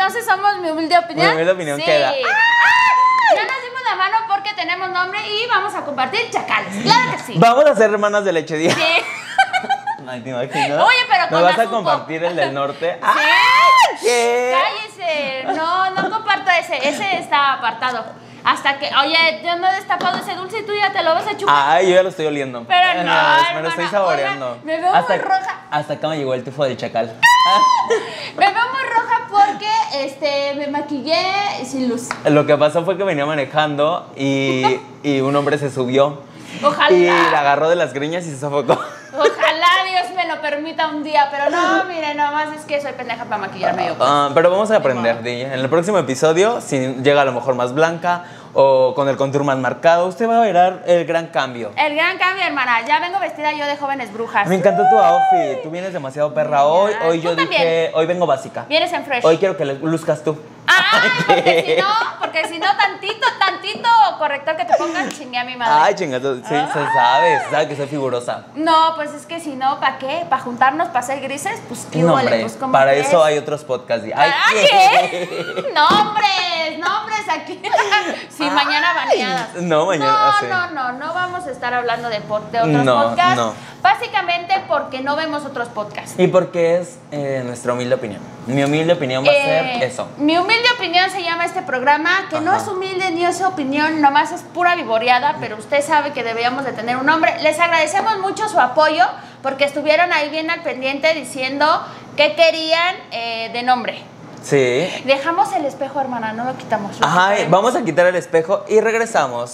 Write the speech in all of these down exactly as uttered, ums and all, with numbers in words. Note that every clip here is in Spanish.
Entonces somos Mi Humilde Opinión. Mi Humilde Opinión sí. queda. ¡Ah! Ya nos dimos la mano porque tenemos nombre y vamos a compartir chacales. Claro que sí. Vamos a ser hermanas de leche día. Sí. Ay, ¿te imaginas? Oye, pero ¿Me con vas a asunto. compartir el del norte? Sí. ¡Ah! ¿Qué? Cállese. No, no comparto ese. Ese está apartado. Hasta que, oye, yo no he destapado ese dulce y tú ya te lo vas a chupar. Ay, yo ya lo estoy oliendo. Pero no, Ah, Me hermana, lo estoy saboreando. oigan, me veo hasta, muy roja. Hasta acá me llegó el tufo del chacal. Me veo muy roja porque este, me maquillé sin luz. Lo que pasó fue que venía manejando y, y un hombre se subió. Ojalá. Y la agarró de las greñas y se sofocó. Ojalá Dios me lo permita un día, pero no, mire, nomás es que soy pendeja para maquillarme yo. Pues. Ah, pero vamos a aprender, Di. En el próximo episodio, si llega a lo mejor más blanca o con el contour más marcado, usted va a ver el gran cambio. El gran cambio, hermana. Ya vengo vestida yo de jóvenes brujas. Me encantó tu outfit. Tú vienes demasiado perra hoy. Hoy yo Tú dije, también. hoy vengo básica. Vienes en fresh. Hoy quiero que le luzcas tú. Ah, porque si no, porque si no, tantito, tantito corrector que te pongas, chingue a mi madre. Ay, chingazo, sí, se sabe, se sabe que soy figurosa. No, pues es que si no, ¿para qué? ¿Para juntarnos, para ser grises? Pues qué No, huele, hombre, pues ¿cómo para crees? eso hay otros podcasts. Di. Ay, ¿Para qué? Nombres, nombres aquí. Sí, Ay. mañana baneadas. No, mañana, No, sí. no, no, no vamos a estar hablando de, pod- de otros No, podcasts. no. Básicamente porque no vemos otros podcasts. Y porque es eh, nuestra humilde opinión. Mi humilde opinión va a ser Eh, eso. Mi Humilde Opinión se llama este programa, que no Ajá. es humilde ni es opinión, nomás es pura vivoreada, pero usted sabe que deberíamos de tener un nombre. Les agradecemos mucho su apoyo, porque estuvieron ahí bien al pendiente diciendo qué querían eh, de nombre. Sí. Dejamos el espejo, hermana, no lo quitamos. lo Ay, quitaremos. vamos a quitar el espejo y regresamos.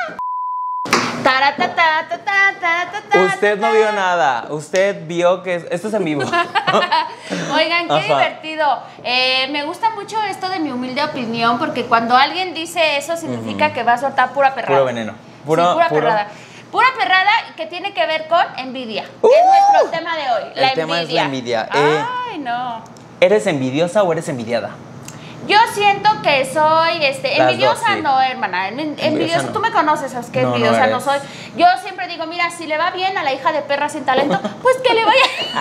Taratata, ta, ta, ta, ta, ta, Usted no ta. vio nada. Usted vio que es- esto es en vivo. Oigan, qué Ajá. divertido. Eh, me gusta mucho esto de Mi Humilde Opinión, porque cuando alguien dice eso significa que va a soltar pura perrada. Puro veneno. Puro- Sí, pura puro- perrada. Pura perrada que tiene que ver con envidia. Uh, que es nuestro tema de hoy. el La tema es la envidia. Ay, Eh. no. ¿Eres envidiosa o eres envidiada? Yo siento que soy este, Las envidiosa, dos, sí. no, hermana. En- Envidiosa, no. tú me conoces, ¿sabes qué? No, no Envidiosa no, eres. soy. Yo siempre digo, mira, si le va bien a la hija de perra sin talento, pues que le vaya.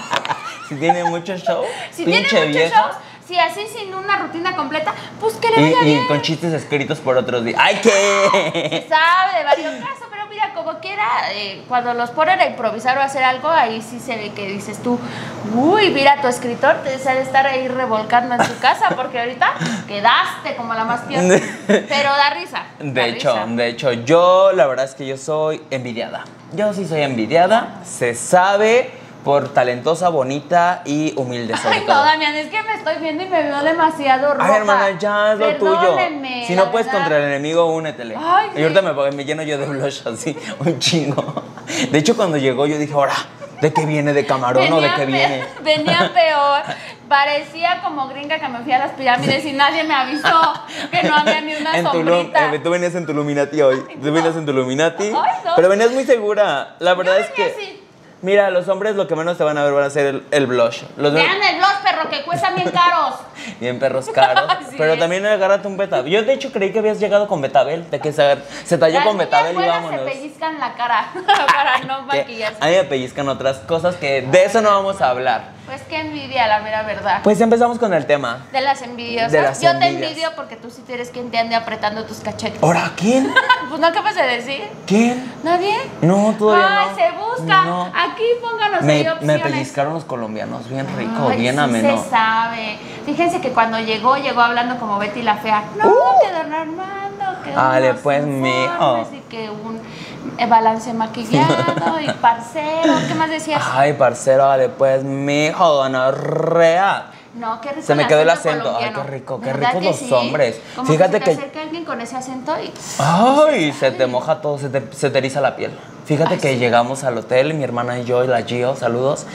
Si tiene mucho show, Si pinche tiene muchos vieja. shows, si así sin una rutina completa, pues que le Y, vaya y bien. con chistes escritos por otros días. ¡Ay, qué! Sabe de varios casos, pero mira, como quiera, eh, cuando los ponen a improvisar o a hacer algo, ahí sí se ve que dices tú, uy, mira, tu escritor te debe estar ahí revolcando en su casa, porque ahorita quedaste como la más peor. Pero da risa. da De hecho, risa. de hecho, yo la verdad es que yo soy envidiada. Yo sí soy envidiada, se sabe, por talentosa, bonita y humilde sobre Ay, no, todo. Damián, es que me estoy viendo y me veo demasiado roja. Ay, hermana, ya es lo tuyo. Perdónenme, Si la no puedes verdad. contra el enemigo, únetele. Ay, y ahorita sí. me, me lleno yo de blush así, un chingo. De hecho, cuando llegó yo dije, ahora, ¿de qué viene? ¿De camarón o de qué pe- viene? Venía peor. Parecía como gringa que me fui a las pirámides y nadie me avisó que no había ni una En Tulum, sombrita. eh, tú venías en tu Illuminati hoy. Tú venías en tu Illuminati. Ay, no. Pero venías muy segura. La verdad Yo es que. venía así. Mira, los hombres lo que menos te van a ver van a ser el, el blush. Los Vean el blush, perro, que cuestan bien caros. bien perros caros. Sí. Pero también agárrate un betabel. Yo de hecho creí que habías llegado con betabel. De que se, se talló Las con niñas betabel y buenas vámonos. se pellizcan la cara para no Que maquillarse. a mí me pellizcan otras cosas que de eso no vamos a hablar. Pues qué envidia, la mera verdad. Pues empezamos con el tema. De las envidiosas. De las Yo te envidias. envidio porque tú sí eres quien te ande apretando tus cachetes. ¿Ahora quién? Pues no acabas de decir. ¿Quién? ¿Nadie? No, todavía Ay, no. se busca. No. Aquí pónganos ahí Me, me opciones. pellizcaron los colombianos, bien rico, Ay, bien sí ameno. se sabe. Fíjense que cuando llegó, llegó hablando como Betty la Fea. No, que don Armando, que Ale, unos pues, informes mijo. y que un eh, balance maquillado y parcero. ¿Qué más decías? Ay, parcero, dale pues, mijo, gonorrea. No, qué rico. Se me quedó el acento. colombiano. Ay, qué rico, qué ¿Verdad ricos que los sí? hombres. Como Fíjate que que- se te acerca alguien con ese acento y... Ay, se te moja todo, se te, se te eriza la piel. Fíjate Ay, que sí. llegamos al hotel, mi hermana y yo y la Gio, saludos.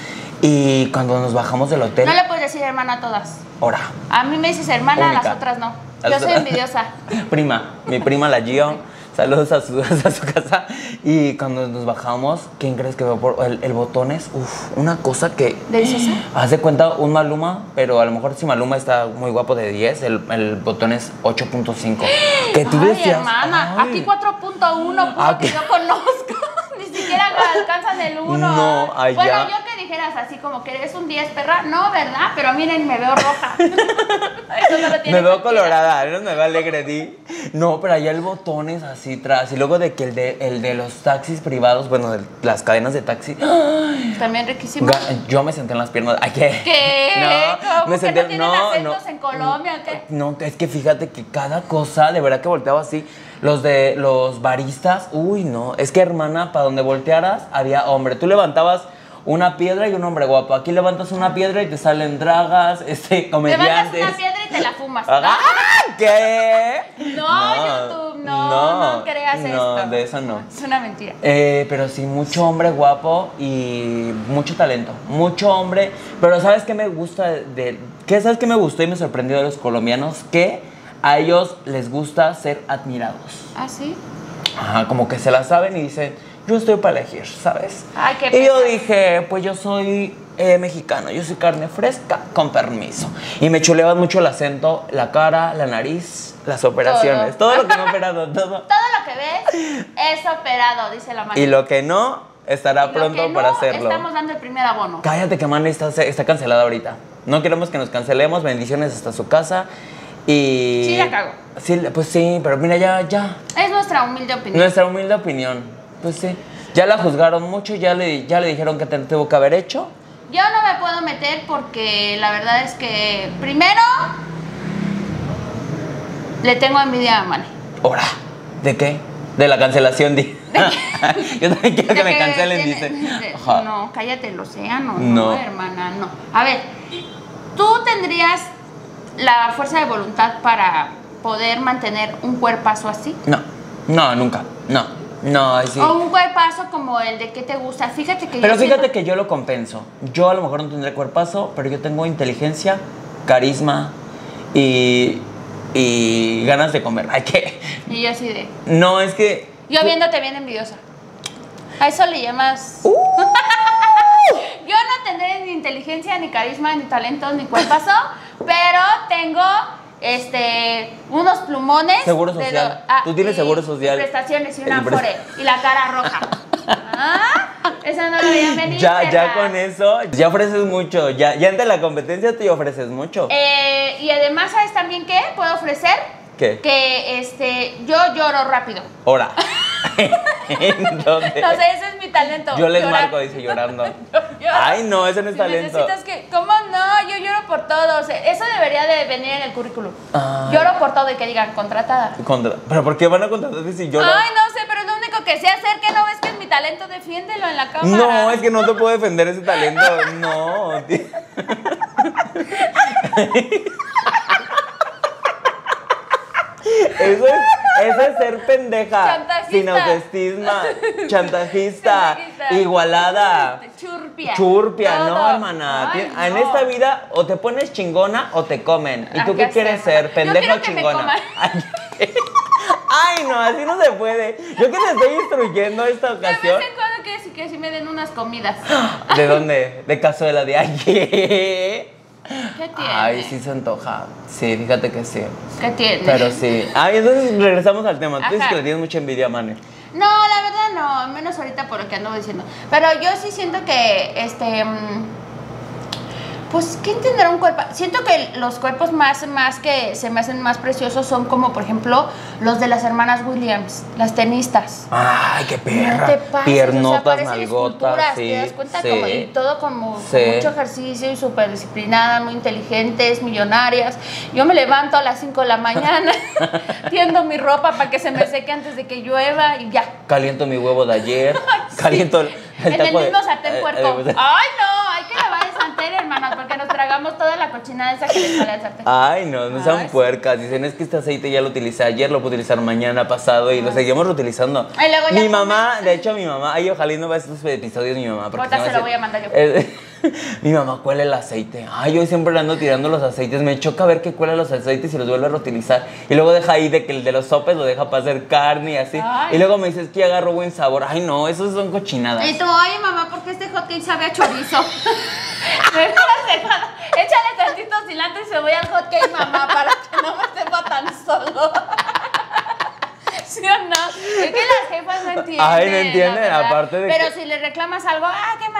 Y cuando nos bajamos del hotel, No le puedes decir hermana a todas. ora, A mí me dices hermana, a las Única. otras no. Las Yo soy otras- envidiosa. prima, mi prima la Gio, saludos a su, a su casa. Y cuando nos bajamos, ¿quién crees que veo por el, el botones? Uf, una cosa que... ¿Deliciosa? Haz de cuenta un Maluma, pero a lo mejor si Maluma está muy guapo de diez, el, el botón es ocho punto cinco. Que tú Ay, decías, hermana, ay. aquí cuatro punto uno, puro Aquí- que yo conozco. Ni siquiera alcanzan el uno. No, allá- Bueno, yo que dije dijeras así como que eres un diez, perra, no, ¿verdad? Pero miren, me veo roja. Eso no lo tiene Me veo cualquiera. colorada, no me veo alegre, di. No, pero allá el botón es así tras. Y luego de que el de, el de los taxis privados, bueno, de las cadenas de taxi. ¡Ay! También riquísimo. Ga- Yo me senté en las piernas. ¿Ay, qué? ¿Qué? No, ¿Cómo me que senté. no tienen acentos en Colombia o qué? No, es que fíjate que cada cosa, de verdad que volteaba así. Los de los baristas, uy, no. Es que, hermana, para donde voltearas había hombre. Tú levantabas una piedra y un hombre guapo. Aquí levantas una piedra y te salen dragas, este, comediantes. Levantas una piedra y te la fumas. ¡Ah! ¿Qué? No, YouTube, no, no creas no, esto. de eso no. Es una mentira. Eh, pero sí, mucho hombre guapo y mucho talento. Mucho hombre. Pero ¿sabes qué me gusta de, qué sabes qué me gustó y me sorprendió de los colombianos? Que a ellos les gusta ser admirados. ¿Ah, sí? Ajá, como que se la saben y dicen, yo estoy para elegir, ¿sabes? Ay, qué Y yo pena. dije, pues yo soy eh, mexicano, yo soy carne fresca, con permiso. Y me chuleaban mucho el acento, la cara, la nariz, las operaciones. Todo, todo lo que me he operado, todo. Todo lo que ves es operado, dice la magia. Y lo que no, estará Y lo pronto que no, para hacerlo. Estamos dando el primer abono. Cállate que Manny está, está cancelada ahorita. No queremos que nos cancelemos, bendiciones hasta su casa. Y... Sí, la cago. Sí, pues sí, pero mira, ya, ya. Es nuestra humilde opinión. Nuestra humilde opinión. Pues sí. Ya la juzgaron mucho, ya le, ya le dijeron que te tuvo que haber hecho. Yo no me puedo meter porque la verdad es que, primero, le tengo envidia a Manny. Ahora, ¿de qué? De la cancelación, di. Yo también quiero que De me cancelen, tiene- dice. de- Ajá. No, cállate el océano. No. No. hermana, no. A ver, tú tendrías la fuerza de voluntad para poder mantener un cuerpazo así. No, no, nunca. No, no, ay, sí. O un cuerpazo como el de que te gusta. Fíjate que Pero yo fíjate siento- que yo lo compenso. Yo a lo mejor no tendré cuerpazo, pero yo tengo inteligencia, carisma y, y ganas de comer. Ay, que Y yo así de... no, es que... Yo viéndote bien envidiosa. A eso le llamas... Uh. Yo no tendré ni inteligencia, ni carisma, ni talento, ni cuerpazo, pero tengo este unos plumones. Seguro de social. lo- ah, Tú tienes y- seguro social. Y prestaciones y un El prest- afore. Y la cara roja. ¿Ah? Eso no lo veían venir. Ya, ya perra. con eso, ya ofreces mucho. Ya, ya ante la competencia tú ya ofreces mucho. Eh, y además, ¿sabes también qué puedo ofrecer? ¿Qué? Que este, yo lloro rápido. Ahora. ¿En dónde? No sé, ese es mi talento. Yo les llorar. marco, dice llorando. Yo lloro. Ay, no, eso no es Si talento. necesitas que, ¿cómo no? Yo lloro por todo. O sea, eso debería de venir en el currículum. Ay. Lloro por todo y que digan contratada. Contra- ¿Pero por qué van a contratarte si lloras? Ay, no sé, pero es lo único que sé hacer, que no ves que es mi talento, defiéndelo en la cámara. No, es que no te puedo defender ese talento. No. tío. Eso es, eso es ser pendeja. Chantajista. Sin autoestima. Chantajista. Chantajista. Igualada. Churpia. Churpia, Todo. no, hermana. Ay, En no. esta vida o te pones chingona o te comen. ¿Y tú Ay, qué ya quieres sé, ser? hermana. Yo ¿Pendeja o quiero que me chingona? coman. Ay, Ay, no, así no se puede. Yo que te estoy instruyendo esta De vez ocasión. en cuando que sí, que sí me den unas comidas. ¿De dónde? De Cazuela de ayer. ¿Qué tiene? Ay, sí se antoja. Sí, fíjate que sí. ¿Qué tiene? Pero sí. Ay, entonces regresamos al tema. Tú dices Ajá. que le tienes mucha envidia a Mane. No, la verdad no, menos ahorita por lo que ando diciendo. Pero yo sí siento que, este, mm, pues, ¿quién tendrá un cuerpo? Siento que los cuerpos más, más que se me hacen más preciosos son como, por ejemplo, los de las hermanas Williams, las tenistas. Ay, qué perra. No te pases, Piernotas, o sea, parecen nalgotas, esculturas, sí. ¿te das cuenta? Sí. Como, y todo como con Sí. mucho ejercicio y súper disciplinadas, muy inteligentes, millonarias. Yo me levanto a las cinco de la mañana, tiendo mi ropa para que se me seque antes de que llueva y ya. Caliento mi huevo de ayer. Caliento el, el En el taco de- mismo sartén eh, puerco. eh, Ay, no, hay que lavar el sartén, hermanas, porque nos tragamos toda la cochinada esa que le sale al sartén. Ay, no, no sean Ay, sí. puercas. Dicen, es que este aceite ya lo utilicé ayer, lo puedo utilizar mañana, pasado, y lo seguimos reutilizando. Ay, luego ya Mi comes. mamá, de hecho, mi mamá, ay, ojalá y no vea estos episodios mi mamá. porque Ahorita me se va lo voy a mandar yo. Eh, mi mamá cuela el aceite. Ay, yo siempre le ando tirando los aceites. Me choca ver que cuela los aceites y los vuelve a reutilizar. Y luego deja ahí de que el de los sopes lo deja para hacer carne y así. Ay. Y luego me dices que agarro buen sabor. Ay, no, esos son cochinadas. Y tú, oye, mamá, ¿por qué este hot cake sabe a chorizo? Me hace nada. Échale tantito cilantro y cebolla al hot cake, mamá, para que no me sepa tan solo. ¿Sí o no? Es que las jefas no entienden. Ay, no entienden, la verdad. aparte de Pero que- si le reclamas algo, ah, qué mala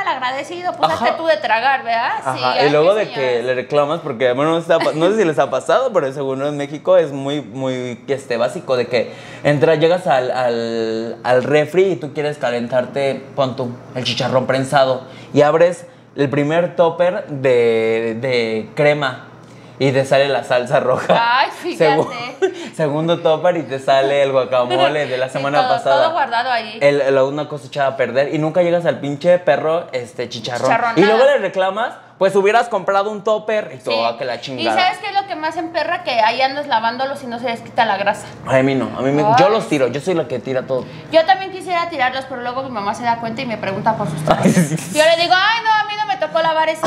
malagradecido, pues Ajá. hazte tú de tragar, ¿verdad? Ajá, Sí, y ay, luego qué de señoras. que le reclamas, porque bueno, no, está- no sé si les ha pasado, pero según en México es muy, muy este, básico de que entras, llegas al, al, al refri y tú quieres calentarte, pon tú, el chicharrón prensado y abres el primer topper de, de crema y te sale la salsa roja. Ay, fíjate. Segu- segundo topper y te sale el guacamole de la Sí, semana todo- pasada. todo guardado ahí. El, el- una cosa echada a perder y nunca llegas al pinche perro este chicharrón. Chicharronada. Y luego le reclamas, pues hubieras comprado un topper y Sí. todo, que la ¿Y chingada. sabes qué es lo que más emperra? Que ahí andas lavándolos y no se les quita la grasa. Ay, a mí no, a mí me, Ay. yo los tiro, yo soy la que tira todo. Yo también quisiera tirarlos, pero luego mi mamá se da cuenta y me pregunta por sus trapos. Ay, sí, sí. Yo le digo, ay, no, a mí no me tocó lavar eso.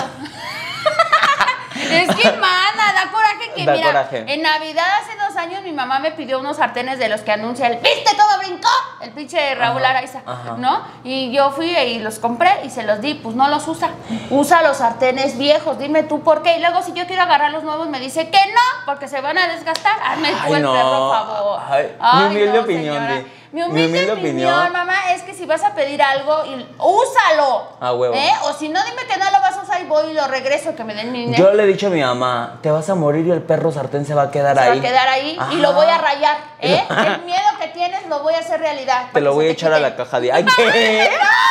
Es que, mana, da coraje que, Da mira, coraje. en Navidad hace dos años mi mamá me pidió unos sartenes de los que anuncia el ¿viste todo brincó? El pinche Raúl Ajá, Araiza, ajá. ¿no? Y yo fui y los compré y se los di, pues no los usa. Usa los sartenes viejos, dime tú por qué. Y luego si yo quiero agarrar los nuevos me dice que no, porque se van a desgastar. Hazme tú Ay, el no. perro, favor. Ay, Ay, mi humilde no, opinión, señora. Di. Mi humilde, Mi humilde opinión, opinión. mamá, es que si vas a pedir algo, y- úsalo. A huevo. ¿Eh? O si no, dime que no lo vas a usar y voy y lo regreso, que me den mi dinero. Yo le he dicho a mi mamá, te vas a morir y el perro sartén se va a quedar Se ahí. va a quedar ahí Ajá. y lo voy a rayar, ¿eh? El miedo que tienes lo voy a hacer realidad. Te para lo que voy se a echar a quite. la caja de... ¡Ay, qué!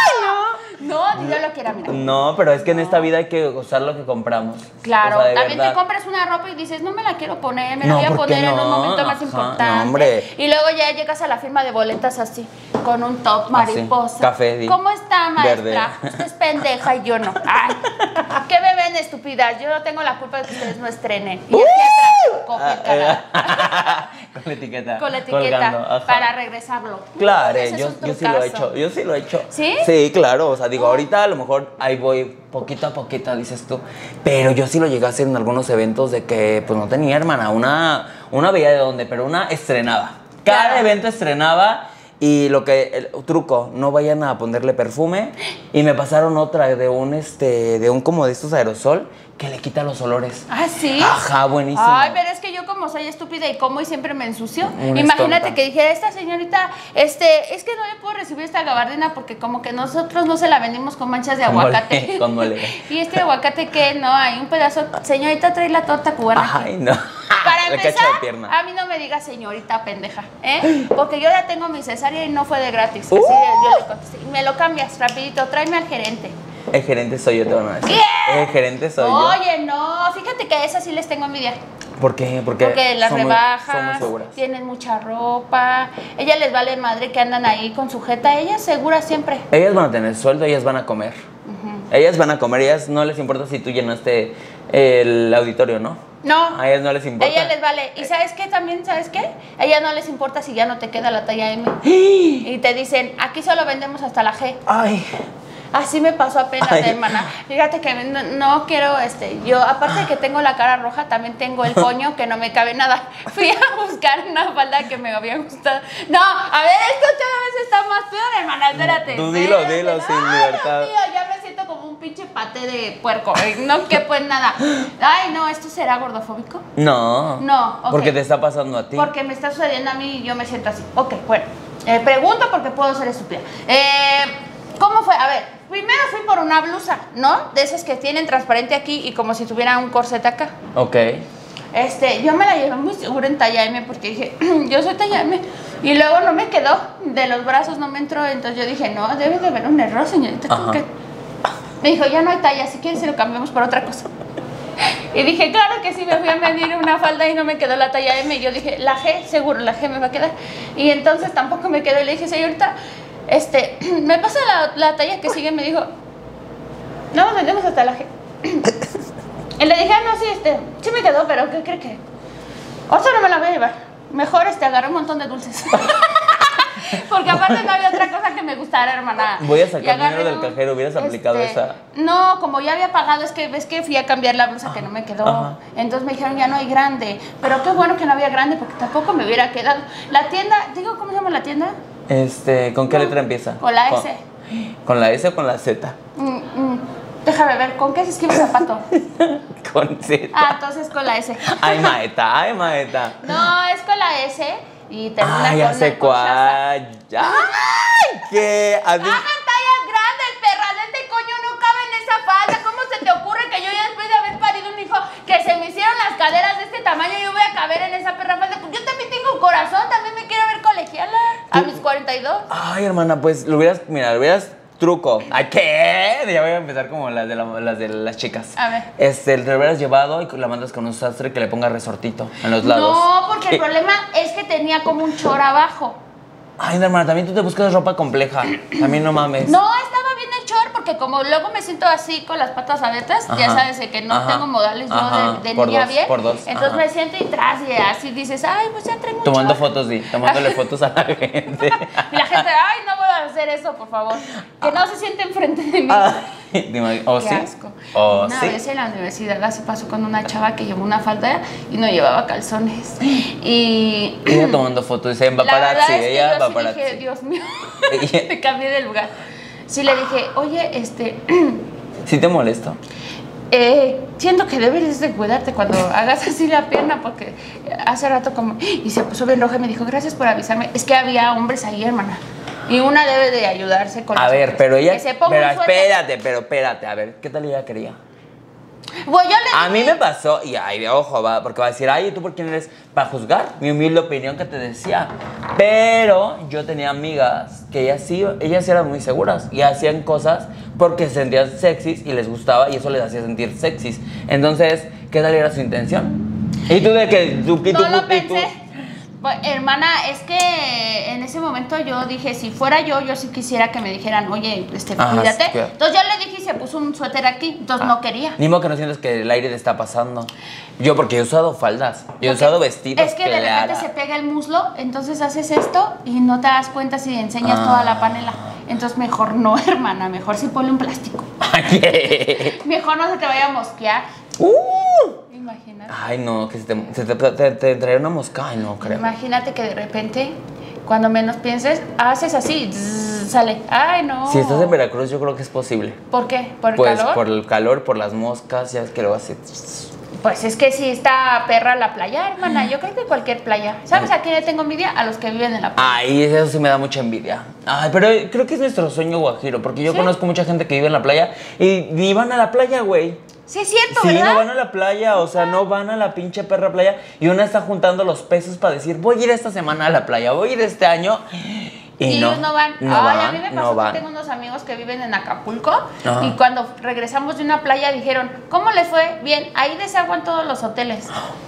No, ni yo lo quiera, mira. No, pero es que en esta vida hay que usar lo que compramos. Claro, O sea, de también verdad. te compras una ropa y dices, no me la quiero poner, me la No, voy a ¿por qué poner en un no? momento más Ajá, importante. no, hombre. Y luego ya llegas a la firma de boletas así, con un top mariposa. café, di. ¿Cómo está, maestra? Verde. Usted es pendeja y yo no. Ay, ¿qué me ven, estúpidas? Yo no tengo la culpa de que ustedes no estrenen. Y aquí atrás, copia cagada. Con la etiqueta. Con la etiqueta colgando, ajá. para regresarlo. Claro, Ese es yo, un yo sí lo he trucazo. hecho, yo sí lo he hecho. ¿Sí? Sí, claro, o sea, digo, ahorita a lo mejor ahí voy poquito a poquito, dices tú, pero yo sí lo llegué a hacer en algunos eventos de que, pues no tenía, hermana, una, una veía de dónde, pero una estrenaba. Cada Claro. evento estrenaba y lo que, el truco, no vayan a ponerle perfume y me pasaron otra de un, este, de un como de estos aerosol que le quita los olores. Ah, sí. Ajá, buenísimo. Ay, pero es que yo como soy estúpida y como y siempre me ensucio. Una Imagínate estonta. que dijera, esta señorita, este, es que no le puedo recibir esta gabardina porque como que nosotros no se la vendimos con manchas de Con mole, aguacate. con mole. Y este aguacate que no, hay un pedazo. Señorita, trae la torta cubana aquí. Ay, no. Para Le cacho empezar, de pierna. a mí no me diga señorita pendeja, ¿eh? Porque yo ya tengo mi cesárea y no fue de gratis. Uh. Así yo le contesté. Y me lo cambias rapidito, tráeme al gerente. El gerente soy yo, te van a decir. ¿Qué? El gerente soy yo. Oye, no, fíjate que a esas sí les tengo envidia. ¿Por qué? Porque, Porque las son muy- rebajas, son muy seguras. tienen mucha ropa, ella les vale madre que andan ahí con sujeta, ella es segura siempre. Ellas van a tener sueldo, ellas van a comer. Ellas van a comer, ellas no les importa si tú llenaste el auditorio, ¿no? No, A ellas no les importa. a ella les vale. ¿Y sabes qué también? ¿Sabes qué? A ella no les importa si ya no te queda la talla M. Y te dicen, aquí solo vendemos hasta la G. Ay, Así me pasó apenas, Ay. hermana. Fíjate que no, no quiero, este, yo, aparte de que tengo la cara roja, también tengo el coño que no me cabe nada. Fui a buscar una falda que me había gustado. No, a ver, esto cada vez está más peor, hermana, espérate. Tú dilo, espérate. dilo sin Ay, libertad. Dios mío, ya me siento como un pinche paté de puerco. No que pues nada. Ay, no, ¿esto será gordofóbico? no. No, ok. Porque te está pasando a ti. Porque me está sucediendo a mí y yo me siento así. Ok, bueno. Eh, pregunto porque puedo ser estúpida. Eh, ¿Cómo fue? A ver, primero fui por una blusa, ¿no? De esas que tienen transparente aquí y como si tuviera un corset acá. Ok. Este, yo me la llevé muy segura en talla M porque dije, yo soy talla M. Y luego no me quedó, de los brazos no me entró. Entonces yo dije, no, debe de haber un error, señorita. ¿Tú Ajá. qué? Me dijo, ya no hay talla, si quieres se lo cambiamos por otra cosa. Y dije, claro que sí, me fui a medir una falda y no me quedó la talla M. Y yo dije, la G, seguro, la G me va a quedar. Y entonces tampoco me quedó. Y le dije, señorita, este, ¿me pasa la, la talla que sigue? Me dijo, no, nos vendemos hasta la G. Y le dije, ah, no, sí, este, sí me quedó, pero ¿qué cree que? Otra no me la voy a llevar. Mejor, este, agarré un montón de dulces. Porque aparte no había otra cosa que me gustara, hermana. Voy a sacar Y agarré dinero del un- cajero, hubieras aplicado esa. No, como ya había pagado, es que ves que fui a cambiar la blusa que no me quedó. Ajá. Entonces me dijeron, ya no hay grande. Pero qué bueno que no había grande porque tampoco me hubiera quedado. La tienda, digo, ¿cómo se llama la tienda? Este, ¿con qué No. letra empieza? Con la S. ¿Con la S o con la Z? Mm, mm, déjame ver, ¿con qué se escribe zapato? Con Z. Ah, entonces con la S. Ay, maeta, ay, maeta. No, es con la S y termina Ay, ya con sé una cosa. cuál. Ay, ¿qué? Así- Hagan tallas grandes, perra, de este coño no caderas de este tamaño, yo voy a caber en esa perra falda. Pues yo también tengo corazón, también me quiero ver colegiala a mis cuarenta y dos. Ay, hermana, pues lo hubieras, mira, lo hubieras truco. ¿A qué? Ya voy a empezar como las de, la- las de las chicas. A ver. Este, te lo hubieras llevado y la mandas con un sastre que le ponga resortito en los lados. No, porque el Eh, problema es que tenía como un chor abajo. Ay, hermana, también tú te buscas ropa compleja. También no mames. No, estaba bien el short porque como luego me siento así con las patas abiertas, ya Ajá, sabes de que no ajá, tengo modales yo ajá, de, de por niña dos, bien. por dos, Entonces ajá. me siento y tras y así dices, ay, pues ya traigo un Tomando short. fotos, sí. Tomándole fotos a la gente. Y la gente, ay, no voy a hacer eso, por favor. Que no se siente enfrente de mí. Ay, dime, ¿o Qué sí? asco. ¿O Una sí? vez en la universidad así pasó con una chava que llevó una falda y no llevaba calzones. Y Ella tomando fotos, dice, la verdad paparazzi, es que ella yo sí paparazzi. dije, Dios mío, Ella- me cambié de lugar. Sí le dije, oye, este, ¿Sí te molesto? eh, siento que debes de cuidarte cuando hagas así la pierna porque hace rato como, y se puso bien roja y me dijo, gracias por avisarme. Es que había hombres ahí, hermana. Y una debe de ayudarse con A los ver, hombres. pero ella... Que se ponga Pero un suéter. espérate, pero espérate, a ver, ¿qué tal ella quería? Bueno, yo le A mí dije, me pasó, y ay, ojo, va, porque va a decir, ay, ¿tú por quién eres para juzgar? Mi humilde opinión que te decía. Pero yo tenía amigas que ellas sí, ellas sí eran muy seguras y hacían cosas porque se sentían sexys y les gustaba y eso les hacía sentir sexys. Entonces, ¿qué tal era su intención? Y tú de que tú, y tú, no lo y tú- pensé. Pues, hermana, es que en ese momento yo dije, si fuera yo, yo sí quisiera que me dijeran, oye, este, Ajá, cuídate. sí, cuida. Entonces yo le dije y se puso un suéter aquí, entonces no quería. Ni modo que no sientes que el aire te está pasando. Yo, porque yo he usado faldas, yo he Porque usado vestidos. Es que de Clara. repente se pega el muslo, entonces haces esto y no te das cuenta si enseñas Ah. toda la panela. Entonces mejor no, hermana, mejor sí ponle un plástico. Ay, Mejor no se te vaya a mosquear. uh. Imagínate. Ay, no, que se te, se te, te, te traería una mosca. Ay, no, creo. Imagínate que de repente, cuando menos pienses, haces así, zzz, sale. Ay, no. Si estás en Veracruz, yo creo que es posible. ¿Por qué? ¿Por el Pues calor? por el calor, por las moscas, ya es que lo hace. Pues es que si está perra la playa, hermana. Yo creo que cualquier playa. ¿Sabes a quién le tengo envidia? A los que viven en la playa. Ay, eso sí me da mucha envidia. Ay, pero creo que es nuestro sueño guajiro, porque yo ¿Sí? conozco mucha gente que vive en la playa y ni van a la playa, güey. Sí, es cierto, Sí, ¿verdad? no van a la playa, o sea, no van a la pinche perra playa y una está juntando los pesos para decir, voy a ir esta semana a la playa, voy a ir este año. Y, Y no, ellos no van. No Ay, van, a mí me pasó no que van. tengo unos amigos que viven en Acapulco Ajá. y cuando regresamos de una playa dijeron, ¿cómo les fue? Bien, ahí desaguan todos los hoteles.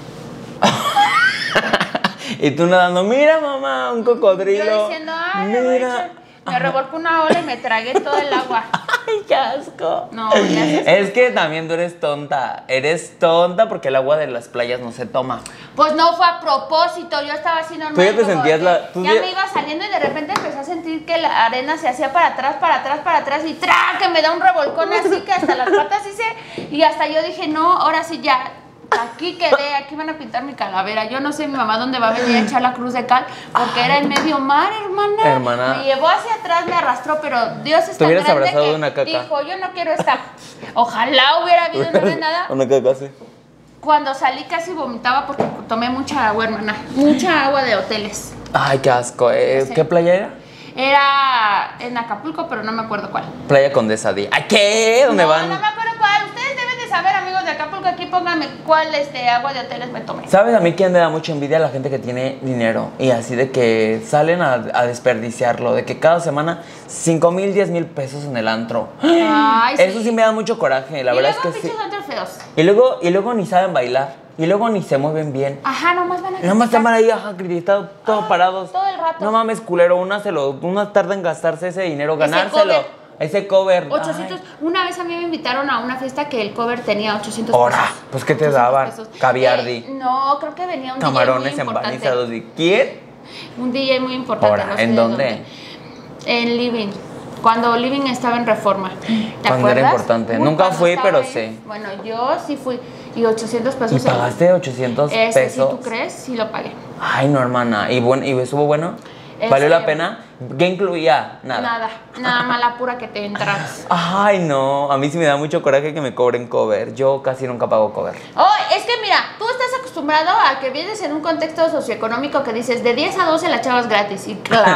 Y tú nadando, mira mamá, un cocodrilo. Yo diciendo, ay, mira. mira. Me revolcó una ola y me tragué todo el agua. Ay, qué asco. No, ya sé. Es que también tú eres tonta. Eres tonta porque el agua de las playas no se toma. Pues no fue a propósito, yo estaba así normal. Tú ya te como sentías que la- tú Ya ya- me iba saliendo y de repente empecé a sentir que la arena se hacía para atrás, para atrás, para atrás y ¡tra! Que me da un revolcón así que hasta las patas hice. Y hasta yo dije, no, ahora sí ya. Aquí quedé, aquí van a pintar mi calavera. Yo no sé mi mamá dónde va a venir a echar la cruz de cal, porque era en medio mar, hermana. Hermana. Me llevó hacia atrás, me arrastró, pero Dios es Te tan hubieras grande abrazado que de una caca. dijo, yo no quiero esta. Ojalá hubiera habido no de nada. Una caca así. Cuando salí casi vomitaba porque tomé mucha agua, hermana. Mucha agua de hoteles. Ay, qué asco. Eh, Sí. ¿Qué playa era? Era en Acapulco, pero no me acuerdo cuál. Playa Condesa di. ¿A qué? ¿Dónde no, van? no me acuerdo cuál. Ustedes deben de saber, amigos de Acapulco. Aquí pónganme cuál este, agua de hoteles me tomé. ¿Sabes a mí quién me da mucha envidia? La gente que tiene dinero y así de que salen a, a desperdiciarlo, de que cada semana cinco mil, diez mil pesos en el antro. Ay, Eso sí me da mucho coraje, la y verdad luego es que sí. pinches antros feos. Y luego, y luego ni saben bailar, y luego ni se mueven bien. Ajá, nomás van a Nada más criticar. están ahí, ajá, acreditados, todos Ah, parados. todo el rato. No mames, culero, una, se lo, una tarda en gastarse ese dinero, Ese ganárselo. cover. Ese cover. ochocientos. Ay. Una vez a mí me invitaron a una fiesta que el cover tenía ochocientos Ahora, pesos. pues, ¿qué te ochocientos daban? pesos. Caviar, Eh, di. No, creo que venía un D J Camarones muy importante. empanizados. ¿Y quién? Un D J muy importante. Ahora, no sé ¿en de dónde? En Living. Cuando Living estaba en Reforma. ¿Te Cuando era acuerdas? importante. Uy, Nunca cuando fui, estaba pero ahí. sé. Bueno, yo sí fui. Y ochocientos pesos. ¿Y pagaste ochocientos Ese, pesos? si tú crees, sí lo pagué. Ay, no, hermana. ¿Y, buen, y estuvo bueno? Ese- ¿Valió la pena? ¿Qué incluía? Nada. Nada. Nada más la pura que te entras. Ay, no. A mí sí me da mucho coraje que me cobren cover. Yo casi nunca pago cover. Oh, es que mira, tú estás acostumbrado a que vienes en un contexto socioeconómico que dices de diez a doce la chava es gratis. Y claro,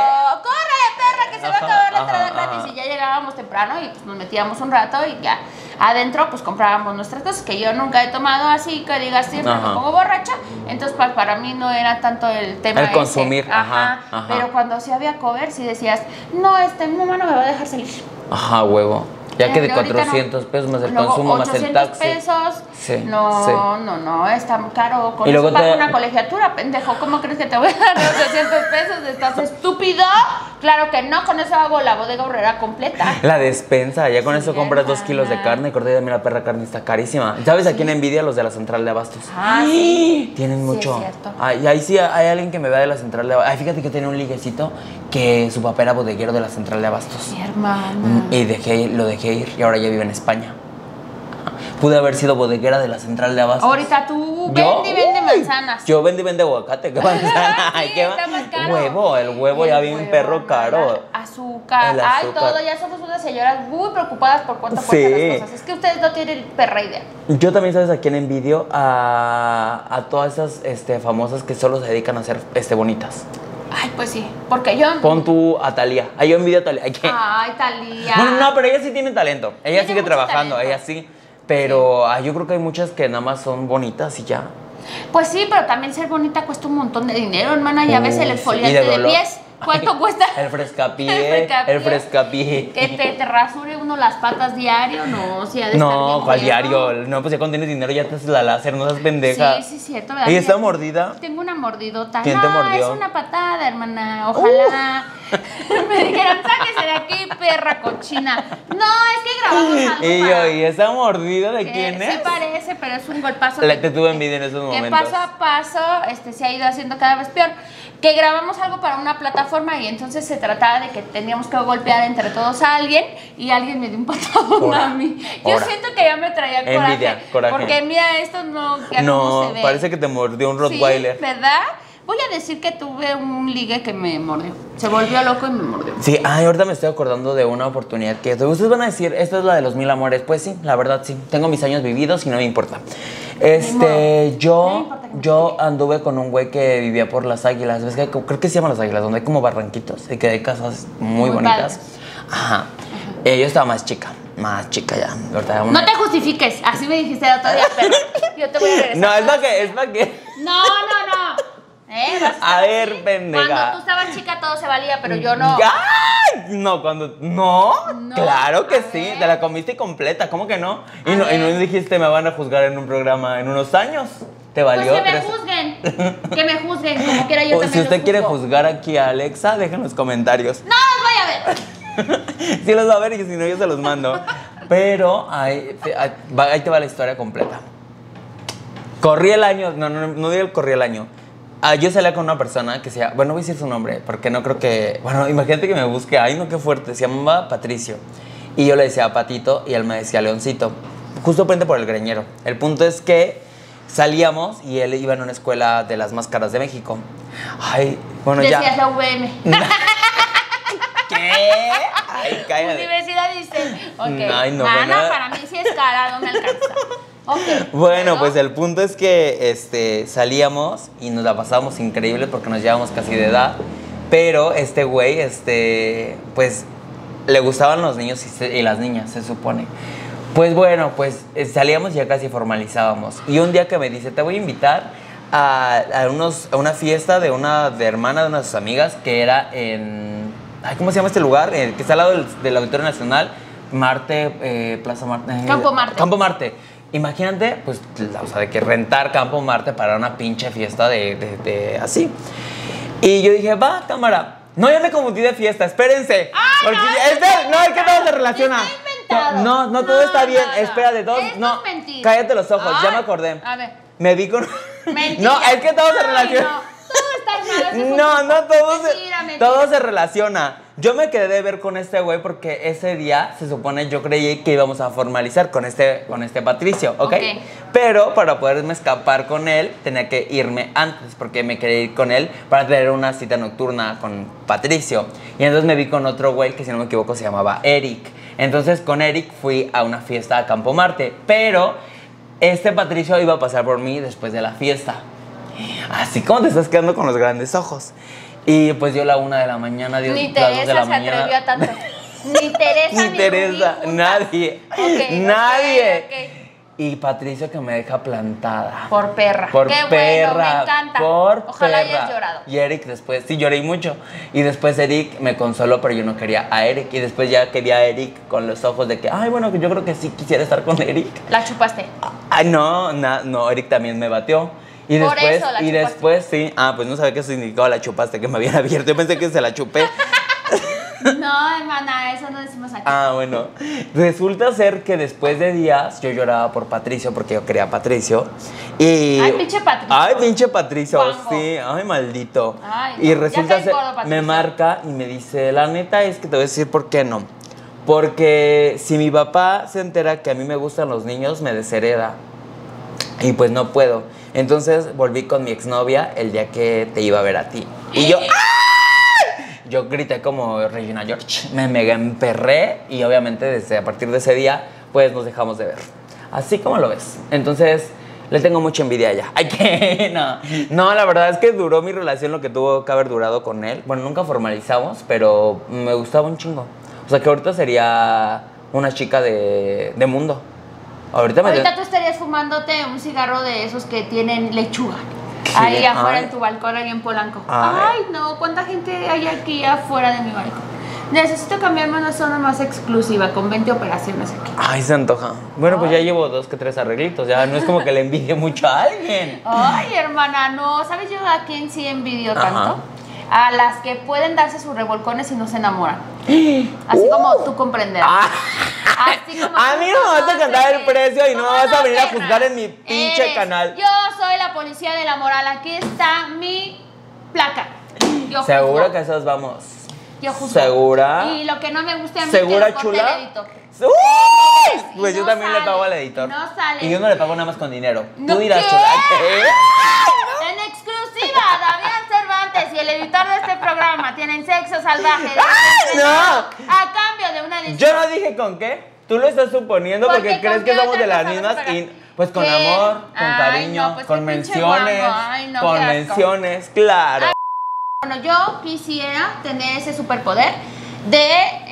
córrele perra que se va a acabar la Ajá, entrada ajá, gratis. ajá. Y ya llegábamos temprano y pues nos metíamos un rato y ya. adentro pues comprábamos nuestras cosas, que yo nunca he tomado así, que digas siempre Ajá. me pongo borracha, entonces pues, para mí no era tanto el tema El ese. consumir, Ajá, ajá, ajá. pero cuando sí había cover, sí decías, no, este, mi mamá no me va a dejar salir. Ajá, huevo. Ya que de Ahorita cuatrocientos no. pesos más el Luego, consumo, más el taxi. pesos. Sí, no, sí. no, no, está muy caro. Con Y eso luego pago te- una colegiatura, pendejo. ¿Cómo crees que te voy a dar ochocientos pesos? ¿Estás estúpido? Claro que no, con eso hago la bodega horrera completa. La despensa, ya con Sí, eso compras dos hermana. kilos de carne. Corté, mira, la perra carne está carísima. ¿Sabes a quién envidia? Los de la central de abastos. Ah, sí. Tienen Sí, mucho. es cierto. Ay, ahí sí hay alguien que me vea de la central de abastos. Ay, fíjate que tenía un liguecito que su papá era bodeguero de la central de abastos. Mi hermana. Y dejé, lo dejé ir y ahora ya vive en España. Pude haber sido bodeguera de la central de abastos. Ahorita tú Yo, vende y vende uy, manzanas. Yo vende y vende aguacate, ¿qué manzana? Ay, Sí, qué está más caro. Huevo, el huevo ya bien huevo, perro caro. hermana. Azúcar. El Ay, azúcar. todo. Ya somos unas señoras muy preocupadas por cuánto Sí. cuestan las cosas. Es que ustedes no tienen perra idea. Yo también, ¿sabes a quién envidio? A, a todas esas este, famosas que solo se dedican a ser este, bonitas. Ay, pues sí. Porque yo. Pon tú a Thalía. Ay, yo envidio a Thalía. Ay, ¿qué? Ay, Talía. Bueno, no, pero ella sí tiene talento. Ella Tiene sigue mucho trabajando, talento. ella sí. Pero ay, yo creo que hay muchas que nada más son bonitas y ya. Pues sí, pero también ser bonita cuesta un montón de dinero, hermana. Ya ves el Uy, sí. exfoliante Y de de, dolor. pies. ¿Cuánto Ay, cuesta? El frescapié. El frescapié. El frescapié. Que te, te rasure uno las patas diario, no, si ha de estar No, bien ¿cuál feo. diario? No, pues ya cuando tienes dinero ya te haces la láser, no seas pendeja. Sí, sí, cierto, ¿verdad? ¿Ella está Ya- mordida? Tengo una mordidota. ¿Quién te No, mordió? Uh. es una patada, hermana. Ojalá me dijeran, sáquese de aquí, perra cochina. No, es que grabamos algo Y yo, para- ¿y esa mordida de que quién sí es? parece, pero es un golpazo. Le- que- te tuve envidia en esos que momentos. paso a paso este, se ha ido haciendo cada vez peor. Que grabamos algo para una plataforma y entonces se trataba de que teníamos que golpear entre todos a alguien y alguien me dio un patadón Ora, a mí. Yo ora. siento que ya me traía coraje. Envidia, coraje. Porque mira, esto no, ya cómo No, se ve. parece que te mordió un Rottweiler. Sí, ¿verdad? Voy a decir que tuve un ligue que me mordió. Se volvió loco y me mordió. Sí, ay, ahorita me estoy acordando de una oportunidad que ustedes van a decir, esta es la de los mil amores. Pues sí, la verdad sí. Tengo mis años vividos y no me importa. Este, No me yo, importa que me yo explique. anduve con un güey que vivía por las Águilas. ¿Ves que creo que se llaman las Águilas? Donde hay como barranquitos y que hay casas muy, Muy bonitas. padres. Ajá. Eh, yo estaba más chica, más chica ya. Ahorita una- No te justifiques. Así me dijiste el otro día, pero yo te voy a regresar. No, es para que, es para que. No, no, no. ¿Eh? ¿Vas A estar ver, así? pendeja. Cuando tú estabas chica todo se valía, pero yo no. ¡Ay! No, cuando. No, No, claro que a sí. ver. Te la comiste completa, ¿cómo que no? Y, A no, y no ver. dijiste me van a juzgar en un programa en unos años. ¿Te Pues valió? que me Tres- juzguen. Que me juzguen. Como quiera yo O también si usted los quiere juzgo. juzgar aquí a Alexa, dejen en los comentarios. No los voy a ver. Sí los va a ver y si no yo se los mando. Pero ahí, te- ahí va- ahí te va la historia completa. Corrí el año, no, no, no digo el corrí el año. Ah, yo salía con una persona que se llama, bueno, no voy a decir su nombre, porque no creo que, bueno, imagínate que me busque, ay no, qué fuerte, se llamaba Patricio. Y yo le decía Patito y él me decía Leoncito, justo frente por el Greñero. El punto es que salíamos y él iba en una escuela de las más caras de México. Ay, bueno, Decías ya. la U V M. ¿Qué? Ay, cállate. Universidad dice. Ok. Ay, no, Mana, bueno. para mí sí es cara, no me alcanza. Ok. Bueno, ¿Luego? pues el punto es que este, salíamos y nos la pasábamos increíble porque nos llevábamos casi de edad. Pero este güey, este, pues, le gustaban los niños y, se- y las niñas, se supone. Pues bueno, pues eh, salíamos y ya casi formalizábamos. Y un día que me dice, te voy a invitar a, a, unos, a una fiesta de una de hermana de una de sus amigas que era en... Ay, ¿cómo se llama este lugar? Eh, que está al lado del, del Auditorio Nacional. Marte, eh, Plaza Marte. eh, Campo Marte. Campo Marte. Imagínate, pues, la- o sea, de que rentar Campo Marte para una pinche fiesta de, de, de así. Y yo dije, va, cámara. No, ya me confundí de fiesta, espérense. Ay, Porque, no, espera, no, es que todo se relaciona. Está inventado. No, no, todo No, está bien. nada. Espera, de dos. Esto No, es mentira. cállate los ojos, ya Ay, me acordé. A ver. Me vi con. Mentira. No, es que todo se Ay, relaciona. no. Todo está armado. ese fue No, un- no, todo Mentira, se, mentira. todo se relaciona. Yo me quedé de ver con este güey porque ese día se supone yo creí que íbamos a formalizar con este, con este Patricio, ¿ok? Ok. Pero para poderme escapar con él tenía que irme antes porque me quería ir con él para tener una cita nocturna con Patricio. Y entonces me vi con otro güey que si no me equivoco se llamaba Eric. Entonces con Eric fui a una fiesta a Campo Marte, pero este Patricio iba a pasar por mí después de la fiesta. Así como te estás quedando con los grandes ojos. Y pues dio la una de la mañana, dio Ni las dos de Teresa la se mañana. atrevió a tanto. Ni Teresa, Ni ni Teresa, Rubí, nadie. Ok, nadie. ok, ok. Y Patricio que me deja plantada. Por perra. Por Qué perra. bueno, me encanta. Por Ojalá perra. hayas llorado. Y Eric después, sí, lloré mucho. Y después Eric me consoló, pero yo no quería a Eric. Y después ya quería a Eric con los ojos de que, ay, bueno, que yo creo que sí quisiera estar con Eric. La chupaste. Ay, no, na- no, Eric también me bateó. Y Por después, eso la y chupaste. después, sí. Ah, pues no sabía qué significaba la chupaste, que me habían abierto. Yo pensé que se la chupé. No, hermana, eso no decimos aquí. Ah, bueno. Resulta ser que después de días yo lloraba por Patricio porque yo quería a Patricio. Y... Ay, pinche Patricio. Ay, pinche Patricio, Guango. sí. Ay, maldito. Ay, no. Y Ya resulta caes ser, gordo, Patricio. me marca y me dice, la neta es que te voy a decir por qué no. Porque si mi papá se entera que a mí me gustan los niños, me deshereda. Y pues no puedo. Entonces volví con mi exnovia el día que te iba a ver a ti. Y yo... ¡ay! Yo grité como Regina George, me mega emperré y obviamente desde a partir de ese día pues nos dejamos de ver. Así como lo ves. Entonces le tengo mucha envidia a ella. Ay, que no. No, la verdad es que duró mi relación lo que tuvo que haber durado con él. Bueno, nunca formalizamos, pero me gustaba un chingo. O sea que ahorita sería una chica de, de mundo. Ahorita me... Ahorita tú estarías fumándote un cigarro de esos que tienen lechuga. Ahí afuera ay. en tu balcón, ahí en Polanco. Ay. Ay, no, ¿cuánta gente hay aquí afuera de mi balcón? Necesito cambiarme a una zona más exclusiva, con veinte operaciones aquí. Ay, se antoja. Bueno, pues Ay. ya llevo dos que tres arreglitos. Ya no es como que le envidie mucho a alguien. Ay, hermana, no. ¿Sabes yo a quién sí envidio Ajá. tanto? A las que pueden darse sus revolcones y no se enamoran. Así como tú comprenderás. Ah. Así como A tú mí no me vas a conoces cantar el que- precio y no me ¿Cómo vas a venir a perra? juzgar en mi pinche Eres- canal. Yo soy la policía de la moral. Aquí está mi placa. Yo ¿Segura juzgo. que esas vamos? Yo juzgo. ¿Segura? Y lo que no me guste a mí ¿Segura, que lo corte chula? el editor. ¡Uy! Y Pues yo no también le sale, pago al editor. y no sale. Y yo no le pago nada más con dinero. No, Tú dirás, ¿qué? chula, ¿qué? En exclusiva, Damián Cervantes y el editor de este programa tienen sexo salvaje. de ¡Ay, no! A cambio de una edición. Yo no dije con qué. Tú lo estás suponiendo porque, Porque crees ¿con que qué somos otra de las cosa mismas vas a y pagar? pues con ¿Qué? amor, con Ay, cariño, no, pues con qué pinche menciones, guango. Ay, no, con qué asco. menciones, claro. Bueno, yo quisiera tener ese superpoder de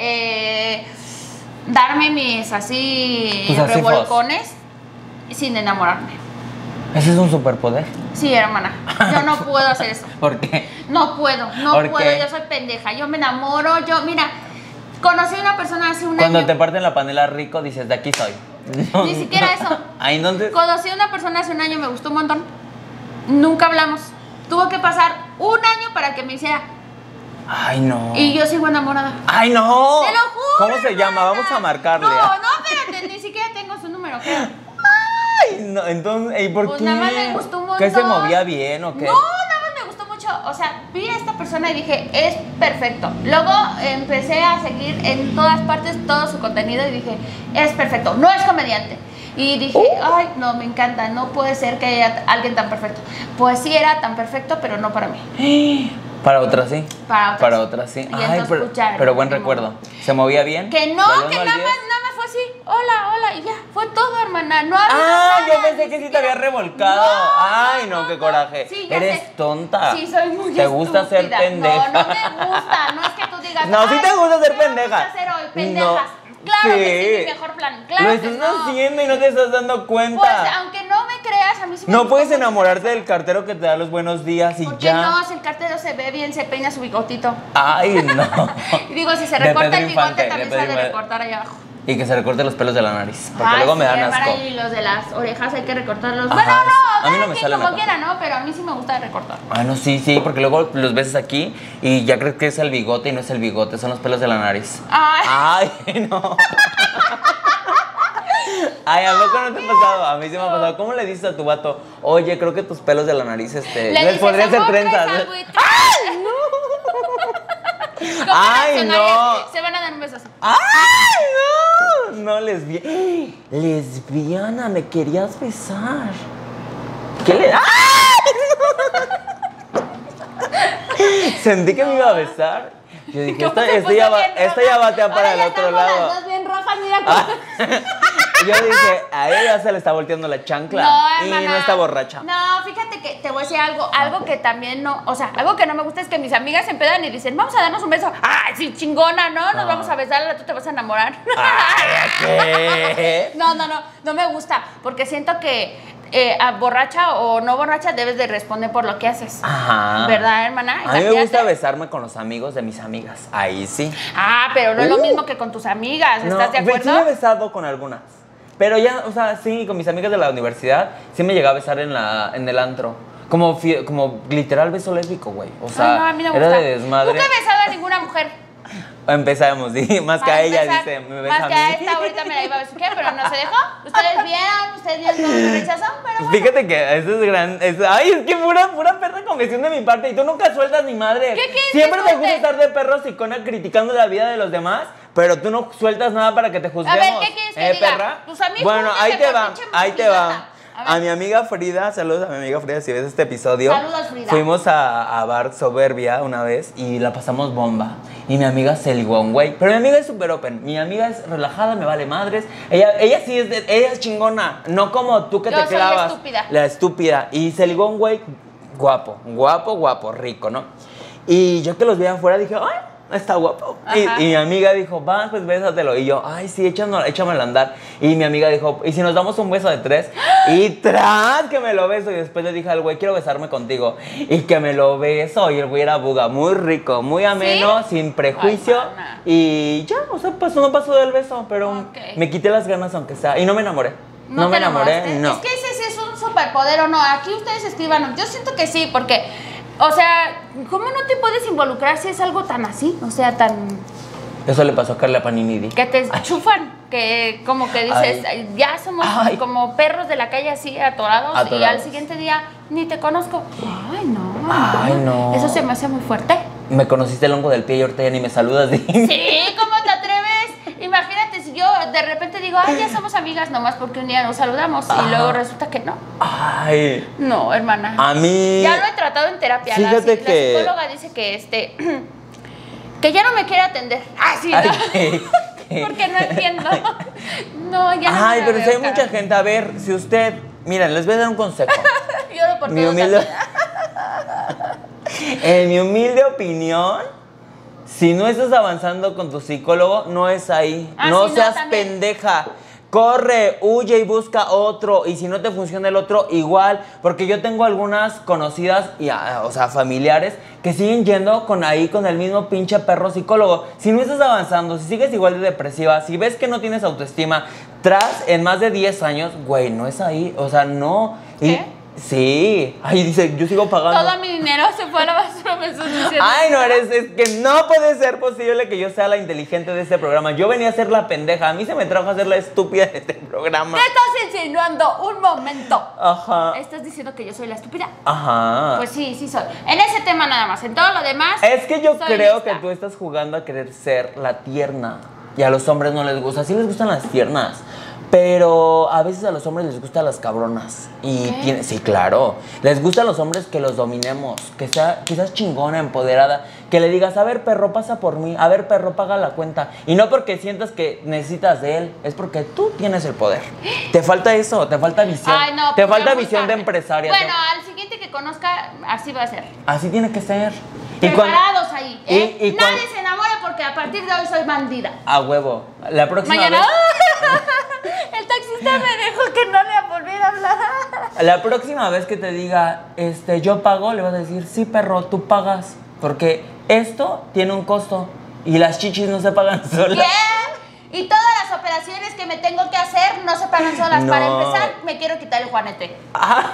eh, darme mis así Tus así revolcones sin enamorarme. Ese es un superpoder. Sí, hermana, yo no puedo hacer eso. ¿Por qué? No puedo, no ¿Por puedo, qué? yo soy pendeja, yo me enamoro, yo, mira, conocí a una persona hace un Cuando año. te parten la panela rico dices, de aquí soy. No, Ni siquiera eso. Ahí entonces. Conocí a una persona hace un año, me gustó un montón. Nunca hablamos. Tuvo que pasar un año para que me hiciera. Ay, no. Y yo sigo enamorada. ¡Ay, no! Te lo juro. ¿Cómo se llama? hermana. Vamos a marcarle. No, no, espérate, ni siquiera tengo su número, creo. Ay, no, entonces, ¿y por Pues qué? nada más me gustó un ¿Que se montón. movía bien o qué? No, nada más me gustó mucho. O sea, vi a esta persona y dije, es perfecto. Luego empecé a seguir en todas partes todo su contenido y dije, es perfecto. No es comediante. Y dije, Uh. ay, no, me encanta. No puede ser que haya alguien tan perfecto. Pues sí, era tan perfecto, pero no para mí. Para otras sí. Para otras. Para otras sí. Y Ay, entonces, pero, pucha, pero buen ni recuerdo. modo. ¿Se movía bien? Que no, ¿Del uno que al nada diez? más, nada más fue así. Hola, hola, y ya. Fue todo, hermana. No había Ah, nada, yo pensé ni que sí te siquiera- había revolcado. No, Ay, no, qué coraje. Sí, ya Eres sé. tonta. Sí, soy muy ¿Te gusta ser estúpida. pendeja? No, no me gusta. No es que tú digas. No, sí "Ay, te gusta ser ¿qué pendeja". vamos a hacer hoy? Pendejas. No. Claro que Sí. sí, mi mejor plan. Claro Lo que estás no. haciendo y no te estás dando cuenta. Pues, aunque no me creas, a mí sí me No gustó puedes mucho. enamorarte del cartero que te da los buenos días y ¿Por qué ya. no? Si el cartero se ve bien, se peina su bigotito. Ay, no. Y digo, si se De recorta Pedro el bigote, Infante, de también se Pedro ha de Infante. recortar allá abajo. Y que se recorte los pelos de la nariz. Porque Ay, luego me sí, dan hermana, asco. y los de las orejas hay que recortarlos. Ajá, Bueno, no, a mí no cada me quien salen como acá. quiera, ¿no? Pero a mí sí me gusta recortar. Ah, no, sí, sí, porque luego los ves aquí y ya crees que es el bigote y no es el bigote, son los pelos de la nariz. Ay, Ay, no. Ay, ¿a poco no te ha pasado? A mí sí me ha pasado. ¿Cómo le dices a tu vato? Oye, creo que tus pelos de la nariz, este, le les dices, podría hacer "Amor, trenzas. traes agüita". ¿Cómo Ay, reaccionarías? no. Se van a dar un beso así. ¡Ay, no! No, lesbiana. Lesbiana, me querías besar. ¿Qué le.? ¡Ay! Sentí que me iba a besar. Yo dije, ¿Cómo esta, se esta puso ya va, bien esta roja? ya batea para Ahora el ya otro estamos lado. las dos bien rojas, mira Ah. cómo. Yo dije, a ella se le está volteando la chancla. No, y hermana. no está borracha. No, fíjate que te voy a decir algo, algo que también no, o sea, algo que no me gusta es que mis amigas se empedan y dicen, vamos a darnos un beso. ¡Ay, sí, chingona, no! Nos No. vamos a besar, tú te vas a enamorar. Ay, ¿qué? No, no, no, no me gusta, porque siento que eh, a borracha o no borracha debes de responder por lo que haces. Ajá. ¿Verdad, hermana? A mí me Imagínate. gusta besarme con los amigos de mis amigas. Ahí sí. Ah, pero no es lo Uh. mismo que con tus amigas, No, ¿estás de sí me he acuerdo? besado con algunas. Pero ya, o sea, sí, con mis amigas de la universidad, sí me llegaba a besar en, la, en el antro. Como, fie- como literal beso lésbico, güey. O sea, Ay, no, a mí no me era gusta. de desmadre. Nunca he besado a ninguna mujer. Empezamos, sí, más que Para a ella, empezar, dice, me besa más a que mí. a esta ahorita me la iba a besar, pero no se dejó. Ustedes vieron, ustedes vieron cómo me rechazó, pero bueno. Fíjate que eso es gran. es- ay, es que pura, pura perra confesión de mi parte. Y tú nunca sueltas ni madre. ¿Qué quieres Siempre que te gusta suelte? estar de perro sicona criticando la vida de los demás. Pero tú no sueltas nada para que te juzguemos. A ver, ¿qué quieres que ¿Eh, diga? perra? Tus amigos, Bueno, júntense ahí te por va, pinche ahí te mujigata. va. A ver. A mi amiga Frida, saludos a mi amiga Frida si ves este episodio. Saludos, Frida. Fuimos a, a Bar Soberbia una vez y la pasamos bomba. Y mi amiga se ligó a un güey. Pero mi amiga es súper open. Mi amiga es relajada, me vale madres. Ella, ella sí es, de- ella es chingona. No como tú que Yo te soy la clavas. estúpida. La estúpida. Y se ligó a un güey guapo, guapo, guapo, rico, ¿no? Y yo que los vi afuera dije, ¡ay! Está guapo. Y, Ajá. y mi amiga dijo, va, pues bésatelo. Y yo, ay, sí, échamelo, échamelo a andar. Y mi amiga dijo, ¿y si nos damos un beso de tres? Y tras que me lo beso. Y después le dije al güey, quiero besarme contigo. Y que me lo beso. Y el güey era buga, muy rico, muy ameno, sin prejuicio. Ay, mana. Y ya, o sea, pasó, no pasó del beso. Pero Ok. me quité las ganas, aunque sea. Y no me enamoré. No, me te enamoré, enamoraste? no. Es que ese sí es un superpoder o no. Aquí ustedes escriban. Yo siento que sí, porque, o sea, ¿cómo no te puedes involucrar si es algo tan así? O sea, tan. Eso le pasó a Carla Paninidi. Que te chufan, que como que dices, Ay. ya somos Ay. como perros de la calle así, atorados, y Atorados. al siguiente día ni te conozco. Ay, no. Ay, no. Eso se me hace muy fuerte. Me conociste el hongo del pie y ahorita ya ni me saludas. ¿Sí? Sí, ¿cómo te atreves? Imagínate si yo de repente digo, ay, ya somos amigas nomás porque un día nos saludamos y Ajá. luego resulta que no. Ay, No, hermana. a mí... Ya lo he tratado en terapia. La, Fíjate la que- psicóloga dice que este que ya no me quiere atender. Ah, sí, Ay, ¿no? ¿qué? ¿Qué? Porque no entiendo. No, ya no Ay, me la pero si veo, hay mucha cara. gente, a ver, si usted... Miren, les voy a dar un consejo. Lloro por Mi todos, humilde... amiga. En mi humilde opinión, si no estás avanzando con tu psicólogo, no es ahí. Ah, no sí, no, seas también. pendeja. Corre, huye y busca otro. Y si no te funciona el otro, igual. Porque yo tengo algunas conocidas, y, ah, o sea, familiares, que siguen yendo con ahí con el mismo pinche perro psicólogo. Si no estás avanzando, si sigues igual de depresiva, si ves que no tienes autoestima, tras en más de diez años, güey, no es ahí. O sea, no. Y- ¿Qué? Sí. Ay, dice, yo sigo pagando. Todo mi dinero se fue a la basura, me estás diciendo. Ay, no eres, es que no puede ser posible que yo sea la inteligente de este programa. Yo venía a ser la pendeja. A mí se me trajo a ser la estúpida de este programa. ¿Qué estás insinuando? Un momento. Ajá. ¿Estás diciendo que yo soy la estúpida? Ajá. Pues sí, sí soy. En ese tema nada más. En todo lo demás. Es que yo soy creo lista. que tú estás jugando a querer ser la tierna. Y a los hombres no les gusta. Sí les gustan las tiernas. Pero a veces a los hombres les gustan las cabronas. Y ¿Qué? tiene, sí, claro. Les gustan los hombres que los dominemos. Que sea quizás chingona, empoderada. Que le digas, a ver, perro, pasa por mí. A ver, perro, paga la cuenta. Y no porque sientas que necesitas de él. Es porque tú tienes el poder. Te falta eso, te falta visión. Ay, no. te pues falta me visión gusta. de empresaria. Bueno, Te- al siguiente que conozca, así va a ser. Así tiene que ser. Y cuando- Preparados ahí, ¿eh? y- y cuando- Nadie se enamora porque a partir de hoy soy bandida. A huevo. La próxima Mañana. vez... El taxista me dijo que no le volviera a hablar. La próxima vez que te diga, este, yo pago, le vas a decir, sí, perro, tú pagas. Porque esto tiene un costo y las chichis no se pagan solas. ¿Qué? Y todas las operaciones que me tengo que hacer no se pagan solas. No. Para empezar, me quiero quitar el juanete. Ah,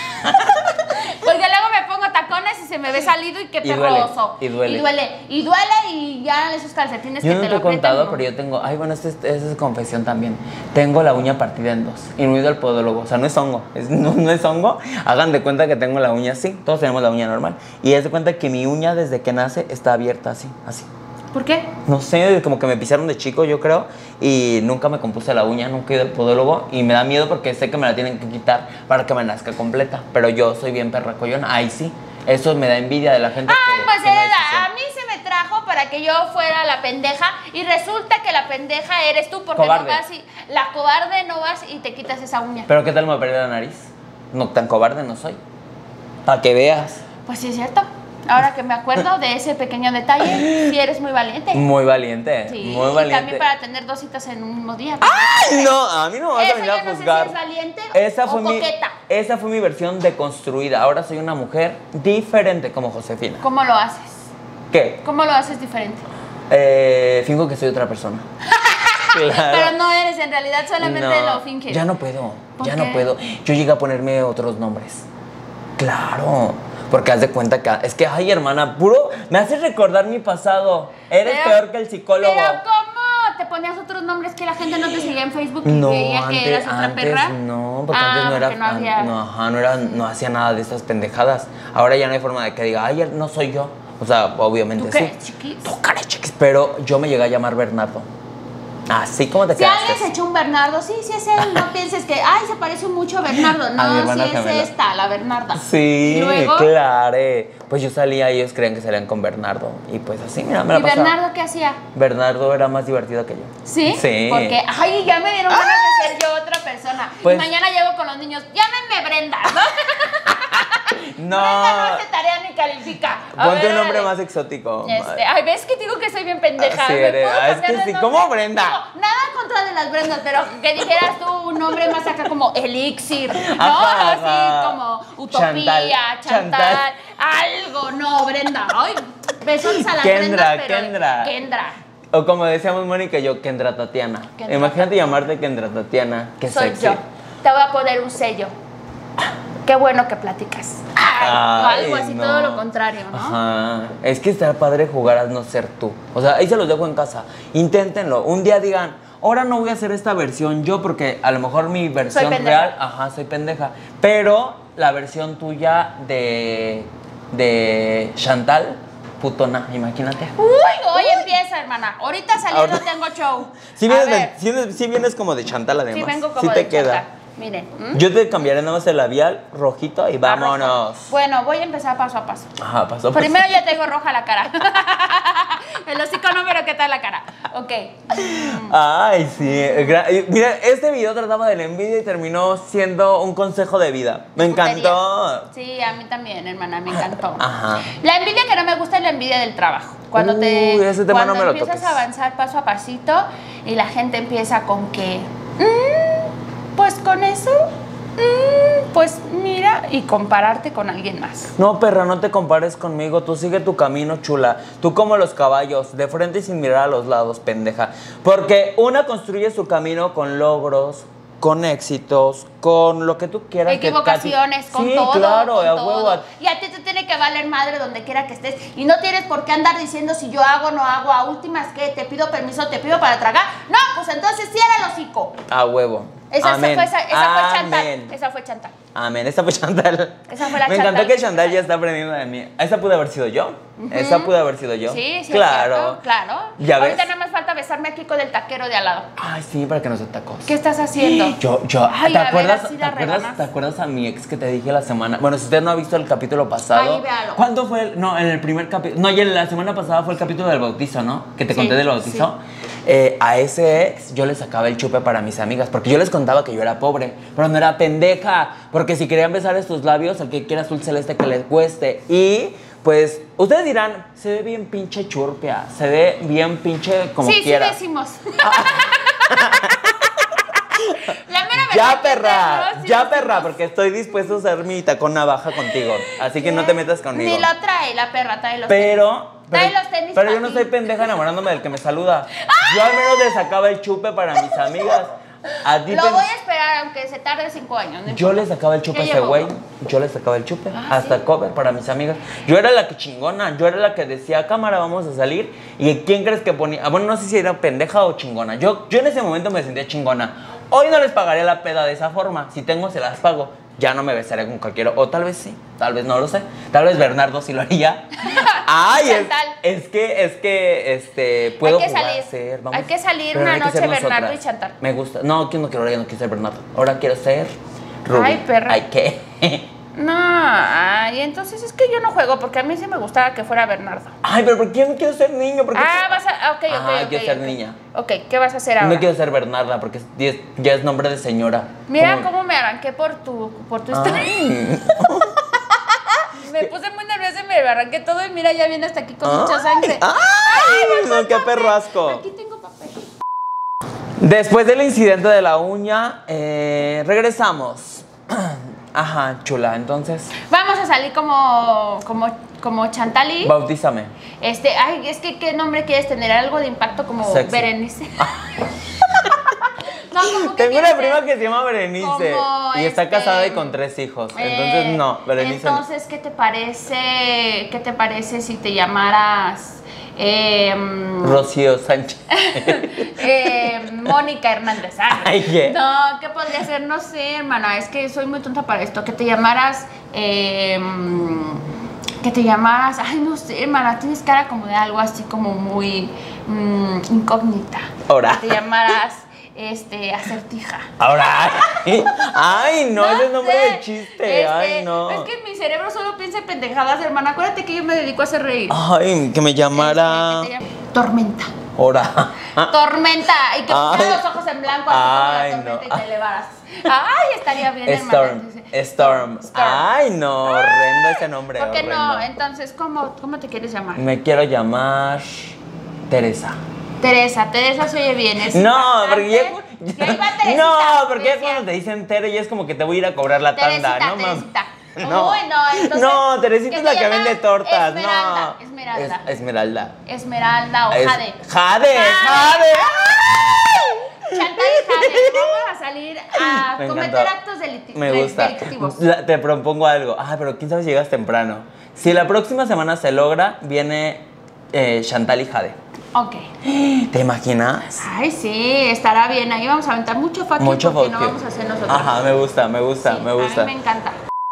Porque luego me pongo tacones y se me ve salido y qué Y duele, perroso. y duele. Y duele. Y duele y ya esos calcetines yo que no te te he lo aprietan, contado, ¿no? pero yo tengo, ay, bueno, esta es, esta es confesión también. Tengo la uña partida en dos y no he ido al podólogo. O sea, no es hongo, es- no, no es hongo. Hagan de cuenta que tengo la uña así, todos tenemos la uña normal. Y es de cuenta que mi uña desde que nace está abierta así, así. ¿Por qué? No sé, como que me pisaron de chico, yo creo, y nunca me compuse la uña, nunca he ido al podólogo, y me da miedo porque sé que me la tienen que quitar para que me nazca completa. Pero yo soy bien perracollona, ahí sí. Eso me da envidia de la gente Ah, que pues tiene era- decisión. a mí se me trajo, para que yo fuera la pendeja y resulta que la pendeja eres tú porque Cobarde. no vas y la cobarde no vas y te quitas esa uña. Pero ¿qué tal me perdí la nariz? No tan cobarde no soy. Para que veas. Pues sí, es cierto. Ahora que me acuerdo de ese pequeño detalle, sí eres muy valiente. Muy valiente, Sí, muy y valiente. también para tener dos citas en un mismo día. ¡Ay, no! A mí no me vas a Eso venir a ya no sé juzgar. si es valiente esa o fue mi, coqueta. esa fue mi versión deconstruida. Ahora soy una mujer diferente como Josefina. ¿Cómo lo haces? ¿Qué? ¿Cómo lo haces diferente? Eh, fingo que soy otra persona. Claro. Pero no eres, en realidad solamente No, lo finges. Ya no puedo, ¿Por ya qué? no puedo. Yo llegué a ponerme otros nombres. Claro, porque haz de cuenta que es que, ay, hermana, puro, me haces recordar mi pasado. Eres Pero- peor que el psicólogo. Pero ¿cómo? ¿Te ponías otros nombres que la gente no te seguía en Facebook y No, veía que antes, eras otra antes perra? no, porque Ah, antes no era, porque no había- no, ajá, no era, no hacía nada de esas pendejadas. Ahora ya no hay forma de que diga, ay, no soy yo. O sea, obviamente ¿Tú qué sí. eres, chiquis? Tú qué eres, chiquis. Pero yo me llegué a llamar Bernardo. Así como te Si alguien se quedaste. echó un Bernardo, sí, sí es él, no pienses que, ay, se parece mucho a Bernardo. A mi No, hermana sí es gemela. esta, la Bernarda. Sí, ¿Y luego? claro. Pues yo salía y ellos creían que salían con Bernardo. Y pues así, mira, me la ¿Y pasaba. Bernardo qué hacía? Bernardo era más divertido que yo. ¿Sí? Sí. Porque, ay, ya me dieron ganas de ser yo otra persona. Pues- y mañana llego con los niños, llámenme Brenda, ¿no? No. Brenda no hace tarea ni califica. A Ponte ver, un nombre órale. más exótico. Este, ay, ¿ves que te digo que soy bien pendeja? Ah, sí, ¿Me eres- puedo ah, es cambiar que de sí, nombre? ¿cómo Brenda? No, nada en contra de las Brendas, pero que dijeras tú un nombre más acá como Elixir, ¿no? Ajá, Así ajá. como Utopía, Chantal, Chantal, Chantal. algo, no, Brenda. Ay, besos a las Kendra, Brendas, pero Kendra. Kendra. O como decíamos Mónica y yo, Kendra Tatiana. Kendra Imagínate llamarte Kendra Tatiana. Qué Soy sexy. yo. Te voy a poner un sello. Qué bueno que platicas. Ay, o Ay, algo así, no. todo lo contrario, ¿no? Ajá. Es que está padre jugar a no ser tú. O sea, ahí se los dejo en casa. Inténtenlo. Un día digan, ahora no voy a hacer esta versión yo porque a lo mejor mi versión pendeja. real, ajá, soy pendeja. Pero la versión tuya de, de Chantal, putona, imagínate. Uy, hoy empieza, hermana. Ahorita saliendo Ahorita- tengo show. Si A vienes, ver, de- sí vienes- sí vienes como de Chantal además. sí vengo Sí como te de queda. Chantal. Miren. ¿m? Yo te cambiaré nada más el labial rojito y vámonos. Bueno, voy a empezar paso a paso. Ajá, pasó. pasó. Primero ya tengo roja la cara. El hocico no, pero ¿qué tal la cara? Ok. Ay, sí. gra- y Mira, este video trataba de la envidia y terminó siendo un consejo de vida. Me encantó. Sí, a mí también, hermana, me encantó. Ajá. La envidia que no me gusta es la envidia del trabajo. Cuando te Uy, ese tema cuando no me lo empiezas toques. a avanzar paso a pasito y la gente empieza con que, "Mm, pues con eso, mm, pues mira", y compararte con alguien más. No, perra, no te compares conmigo. Tú sigue tu camino, chula. Tú como los caballos, de frente y sin mirar a los lados, pendeja. Porque una construye su camino con logros, con éxitos, con lo que tú quieras. que Equivocaciones, casi- con sí, todo, claro, con a todo. huevo. Y a ti te tiene que valer madre donde quiera que estés. Y no tienes por qué andar diciendo si yo hago o no hago. A últimas, que te pido permiso, te pido para tragar. No, pues entonces cierra el hocico. A huevo. Esa, Amén. fue, esa, esa fue Chantal. Amén. Esa fue Chantal. Amén. Esa fue Chantal. Esa fue la Me Chantal. encantó que Chantal ya está aprendiendo de mí. Esa pudo haber sido yo. Esa pudo haber sido yo. Sí, sí. es Claro. cierto, claro. Ya Ahorita ves. nada más falta besarme aquí con el taquero de al lado. Ay, sí, para que no se tacos. ¿Qué estás haciendo? Yo, yo, Ay, ¿te a ver, acuerdas, así ¿te, la acuerdas, reganas. ¿te acuerdas a mi ex que te dije la semana? Bueno, si usted no ha visto el capítulo pasado. Ahí, véalo. ¿Cuándo fue? El, no, en el primer capítulo. No, y en la semana pasada fue el capítulo del bautizo, ¿no? Que te Sí, conté del bautizo. Eh, a ese ex yo le sacaba el chupe para mis amigas, porque yo les contaba que yo era pobre, pero no era pendeja, porque si querían besar estos labios, el que quiera azul celeste que les cueste. Y pues, ustedes dirán, se ve bien pinche churpia, se ve bien pinche como sí, quiera. sí decimos. La mera verdad Ya, que perra, no, sí ya, decimos. perra, porque estoy dispuesto a usar mi tacón navaja contigo. Así que no te metas conmigo. Ni la trae la perra, trae los Pero, tenis. Trae pero, los tenis pero pa' yo no ti. soy pendeja enamorándome del que me saluda. Yo al menos le sacaba el chupe para mis amigas. A ti Lo te- voy a esperar, aunque se tarde cinco años. no Yo importa. le sacaba el chupe a Ya ese llegó. güey. Yo le sacaba el chupe. Ah, hasta ¿sí? cover para mis amigas. Yo era la que chingona. Yo era la que decía, cámara, vamos a salir. ¿Y quién crees que ponía? Ah, bueno, no sé si era pendeja o chingona. Yo, yo en ese momento me sentía chingona. Hoy no les pagaré la peda de esa forma. Si tengo, se las pago. Ya no me besaré con cualquiera. O tal vez sí. Tal vez no lo sé. Tal vez Bernardo sí lo haría. Ay, es, Chantal. es que, es que, este, puedo que jugar salir. a ser. Hay que salir pero una hay que noche ser Bernardo nosotras. y Chantal. Me gusta. No, que no quiero, ya no quiero ser Bernardo. Ahora quiero ser Ruby. Ay, perra. Ay, ¿qué? No, ay, entonces es que yo no juego porque a mí sí me gustaba que fuera Bernardo. Ay, pero ¿por qué no quiero ser niño? ¿Por qué Ah, ser- vas a. Ok, ok, Ajá, ok. quiero ser ok. niña. Ok, ¿qué vas a hacer ahora? No quiero ser Bernarda porque es- ya es, ya es nombre de señora. Mira Como- cómo me arranqué por tu, por tu historia. Ay. Me puse muy nerviosa y me arranqué todo y mira, ya viene hasta aquí con Ay. mucha sangre. Ay, no, qué perro asco. Aquí tengo papel. Después del incidente de la uña, eh, regresamos. Ajá, chula, entonces, Vamos a salir como, como, como Chantal. bautízame. Este, ay, es que ¿qué nombre quieres tener? Algo de impacto como Sexy. Berenice. No, ¿cómo que Tengo quieres una prima ser? que se llama Berenice Como, y está este, casada y con tres hijos. Entonces, Eh, no, Berenice no. Entonces, ¿qué te parece? ¿Qué te parece si te llamaras eh, Rocío Sánchez. eh, Mónica Hernández? Ah, Ay, ¿qué? No, ¿qué podría ser? No sé, hermana, es que soy muy tonta para esto. Que te llamaras eh, que te llamaras, ay, no sé, hermana, tienes cara como de algo así como muy mm, incógnita. Ahora. Que te llamaras este acertija. Ahora. Ay, no, ese es nombre sé. de chiste. Este, Ay, no. Es que mi cerebro solo piensa en pendejadas, hermana. Acuérdate que yo me dedico a hacer reír. Ay, que me llamara. Este, que te llame- Tormenta. Ahora. Tormenta. Y que Ay. pusieras los ojos en blanco así Ay, como la tormenta no. y te elevaras. Ay, estaría bien, hermana. Storm. Entonces, Storm. Storm. Ay, no, horrendo ese nombre. ¿Por qué horrendo. no? Entonces, ¿cómo, ¿cómo te quieres llamar? Me quiero llamar Teresa. Teresa, Teresa se oye bien. Es No, impactante. porque ya. Y ahí va Teresita, No, porque ya decía, cuando te dicen Tere ya es como que te voy a ir a cobrar la tanda, Teresita, ¿no, mam? Teresita. No. Uy, no, entonces, No, Teresita ¿qué es la te que llamas? vende tortas, Esmeralda, no. Esmeralda. Es- Esmeralda. Esmeralda o Es- Jade. Jade, Jade. Chantal y Jade, vamos a salir a Me cometer encantó. actos deliti- Me gusta. delictivos. La- te propongo algo. Ah, pero quién sabe si llegas temprano. Si la próxima semana se logra, viene eh, Chantal y Jade. Ok. ¿Te imaginas? Ay, sí, estará bien. Ahí vamos a aventar mucho fuck you Mucho porque fuck no you. vamos a hacer nosotros. Ajá, me gusta, me gusta, Sí, me gusta. A mí me encanta.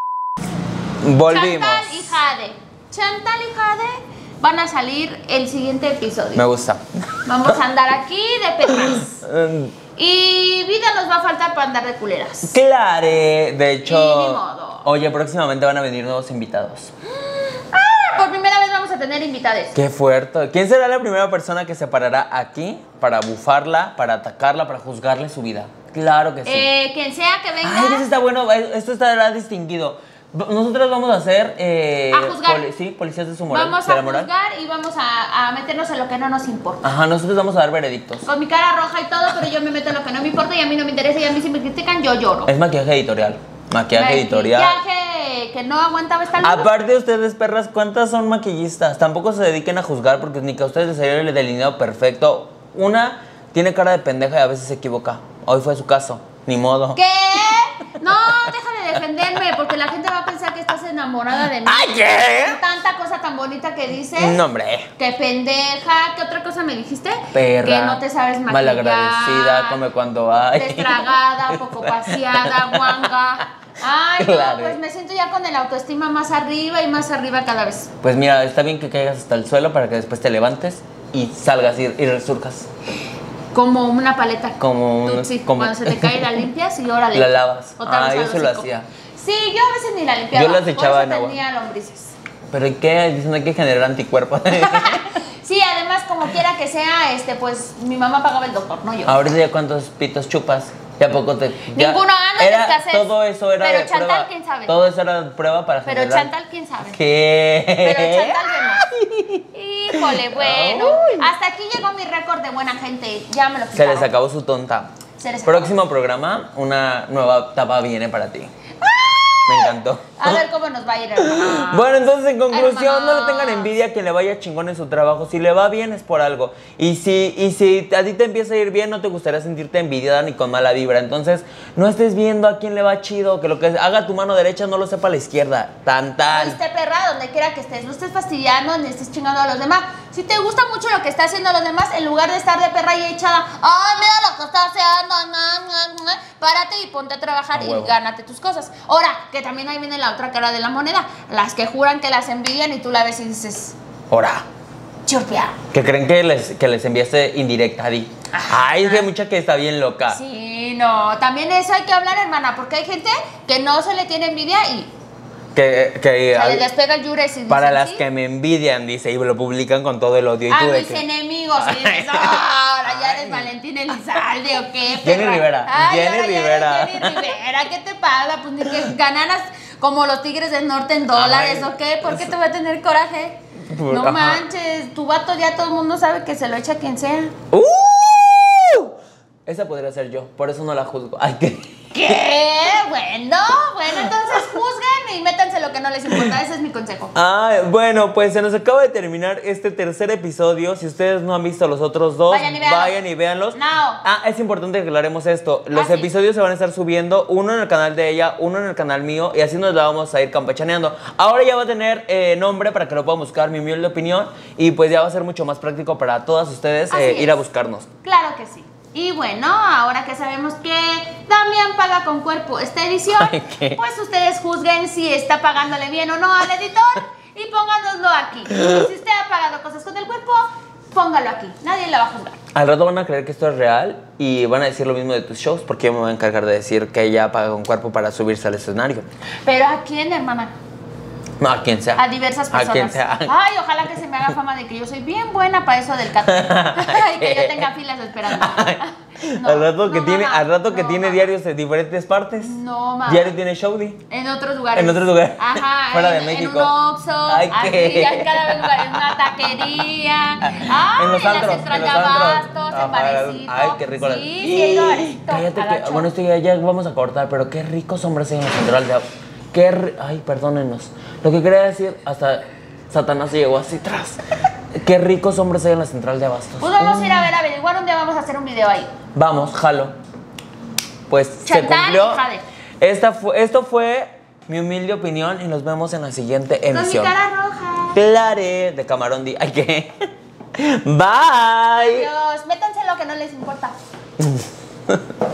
Volvimos. Chantal y Jade. Chantal y Jade van a salir el siguiente episodio. Me gusta. Vamos a andar aquí de petas. Mm, Y vida nos va a faltar para andar de culeras. Claro, de hecho. Y ni modo. Oye, próximamente van a venir nuevos invitados. Ah, por primera vez vamos a tener invitados. Qué fuerte. ¿Quién será la primera persona que se parará aquí para bufarla, para atacarla, para juzgarle su vida? Claro que sí. Eh, quien sea que venga. Ay, eso está bueno, esto estará distinguido. Nosotros vamos a ser eh, A juzgar. poli- sí, policías de su moral. Vamos de a la moral. juzgar y vamos a, a meternos en lo que no nos importa. Ajá, nosotros vamos a dar veredictos. Con mi cara roja y todo, pero yo me meto en lo que no me importa y a mí no me interesa y a mí si me critican yo lloro. Es maquillaje editorial. Maquillaje editorial. Maquillaje que no aguantaba esta luz. Aparte, ustedes, perras, ¿cuántas son maquillistas? Tampoco se dediquen a juzgar porque ni que a ustedes les salió el delineado perfecto. Una tiene cara de pendeja y a veces se equivoca. Hoy fue su caso. Ni modo. ¿Qué? No, deja de defenderme porque la gente va a pensar que estás enamorada de mí. ¡Ay, qué! Con tanta cosa tan bonita que dices. No, hombre. Que pendeja. ¿Qué otra cosa me dijiste? Perra. Que no te sabes maquillar. Malagradecida, come cuando hay. Destragada, poco paseada, guanga. Ay, Claro. no, pues me siento ya con el autoestima más arriba y más arriba cada vez. Pues mira, está bien que caigas hasta el suelo para que después te levantes y salgas y, y resurjas. Como una paleta. Como un- Tutsi. como- Cuando se te cae la limpias y órale. La lavas. Otra Ah, vez yo al sí lo hocico. hacía. Sí, yo a veces ni la limpiaba. Yo las echaba Por en eso agua. tenía lombrices. ¿Pero y qué? Dicen hay que generar anticuerpos. Sí, además, como quiera que sea, este, pues mi mamá pagaba el doctor, no yo. Ahorita ya cuántos pitos chupas. Ya poco te. Ya Ninguno, anda en era, escasez. Todo eso era Pero de Chantal, prueba. ¿quién sabe? Todo eso era de prueba para Pero generar. Chantal, quién sabe. ¿Qué? Pero Chantal vemos. Híjole, bueno. Hasta aquí llegó mi récord de buena gente. Ya me lo Se quitaron. les acabó su tonta. Se les acabó. Próximo programa, una nueva etapa viene para ti. Me encantó. A ver cómo nos va a ir, hermana. Bueno, entonces en conclusión, Hermanos. no le tengan envidia a quien le vaya chingón en su trabajo. Si le va bien es por algo. Y si, y si a ti te empieza a ir bien, no te gustaría sentirte envidiada ni con mala vibra. Entonces, no estés viendo a quién le va chido, que lo que haga tu mano derecha no lo sepa la izquierda. Tan tan. Esté perra donde quiera que estés, no estés fastidiando ni estés chingando a los demás. Si te gusta mucho lo que está haciendo los demás, en lugar de estar de perra y echada, ay, mira lo que está haciendo, na, na, na", párate y ponte a trabajar A y huevo. gánate tus cosas. Ahora, que también ahí viene la otra cara de la moneda, las que juran que las envidian y tú la ves y dices, Ora. churpia. Que creen que les, que les enviaste indirecta, Di. Ay, es que hay mucha que está bien loca. Sí, no, también eso hay que hablar, hermana, porque hay gente que no se le tiene envidia y Que, que O sea, al- les pega el Yures y para dicen, las ¿sí? que me envidian, dice, y lo publican con todo el odio. Y A tú de mis que- enemigos. Y dices, "Ah, ahora ya eres Valentín Elizalde o qué. Jenny perra? Rivera, Ay, Jenny ahora ya eres Rivera. Jenny Rivera, ¿qué te pasa? Pues ni que ganaras como los Tigres del Norte en dólares Ay, o qué. ¿Por qué te voy a tener coraje? Por- No ajá. manches, tu vato ya todo el mundo sabe que se lo echa quien sea. ¡Uh! Esa podría ser yo, por eso no la juzgo. Ay, ¿qué? ¿Qué? Bueno, bueno, entonces juzguen y métanse lo que no les importa. Ese es mi consejo. Ay, bueno, pues se nos acaba de terminar este tercer episodio. Si ustedes no han visto los otros dos, Vayan y véanlos. vayan y véanlos. No. Ah, es importante que aclaremos esto. Los Ah, sí. episodios se van a estar subiendo, uno en el canal de ella, uno en el canal mío, y así nos la vamos a ir campechaneando. Ahora ya va a tener eh, nombre para que lo puedan buscar, mi humilde opinión, y pues ya va a ser mucho más práctico para todas ustedes Así eh, ir a es. buscarnos. Claro que sí. Y bueno, ahora que sabemos que Damián paga con cuerpo esta edición, Ay, ¿qué? pues ustedes juzguen si está pagándole bien o no al editor y pónganoslo aquí. Si usted ha pagado cosas con el cuerpo, póngalo aquí. Nadie la va a juzgar. Al rato van a creer que esto es real y van a decir lo mismo de tus shows, porque yo me voy a encargar de decir que ella paga con cuerpo para subirse al escenario. Pero ¿a quién, hermana? No, a quien sea. A diversas A quien personas. sea. Ay, ojalá que se me haga fama de que yo soy bien buena para eso del catering. Ay, que yo tenga filas esperando. No, al rato que no, tiene, mamá, al rato que no, tiene mamá. diarios de diferentes partes. No, mamá. Diario tiene show, di. En otros lugares. En otros lugares. Ajá. Fuera en, de México. En un Oxxo. Ay, así, ¿qué? ya en cada lugar, en una taquería. Ay, En los la antros, central en de los antros. abastos, Ajá, en barecito. ay, qué rico. Sí, sí, he ido a barecito, Cállate a que, gacho. bueno, esto ya, ya vamos a cortar, pero qué ricos hombres hay en la central de abastos. Qué ri- ay, perdónenos. Lo que quería decir, hasta Satanás se llegó así atrás. Qué ricos hombres hay en la central de abastos. Pues vamos a ir a ver, a averiguar. Un día vamos a hacer un video ahí. Vamos, jalo. Pues se Chantal cumplió. y Jade. Esta fue, esto fue mi humilde opinión y nos vemos en la siguiente Con mi emisión. cara roja. Clare, de Camarón Di. Ay, ¿qué? Bye. Adiós. Métanse lo que no les importa.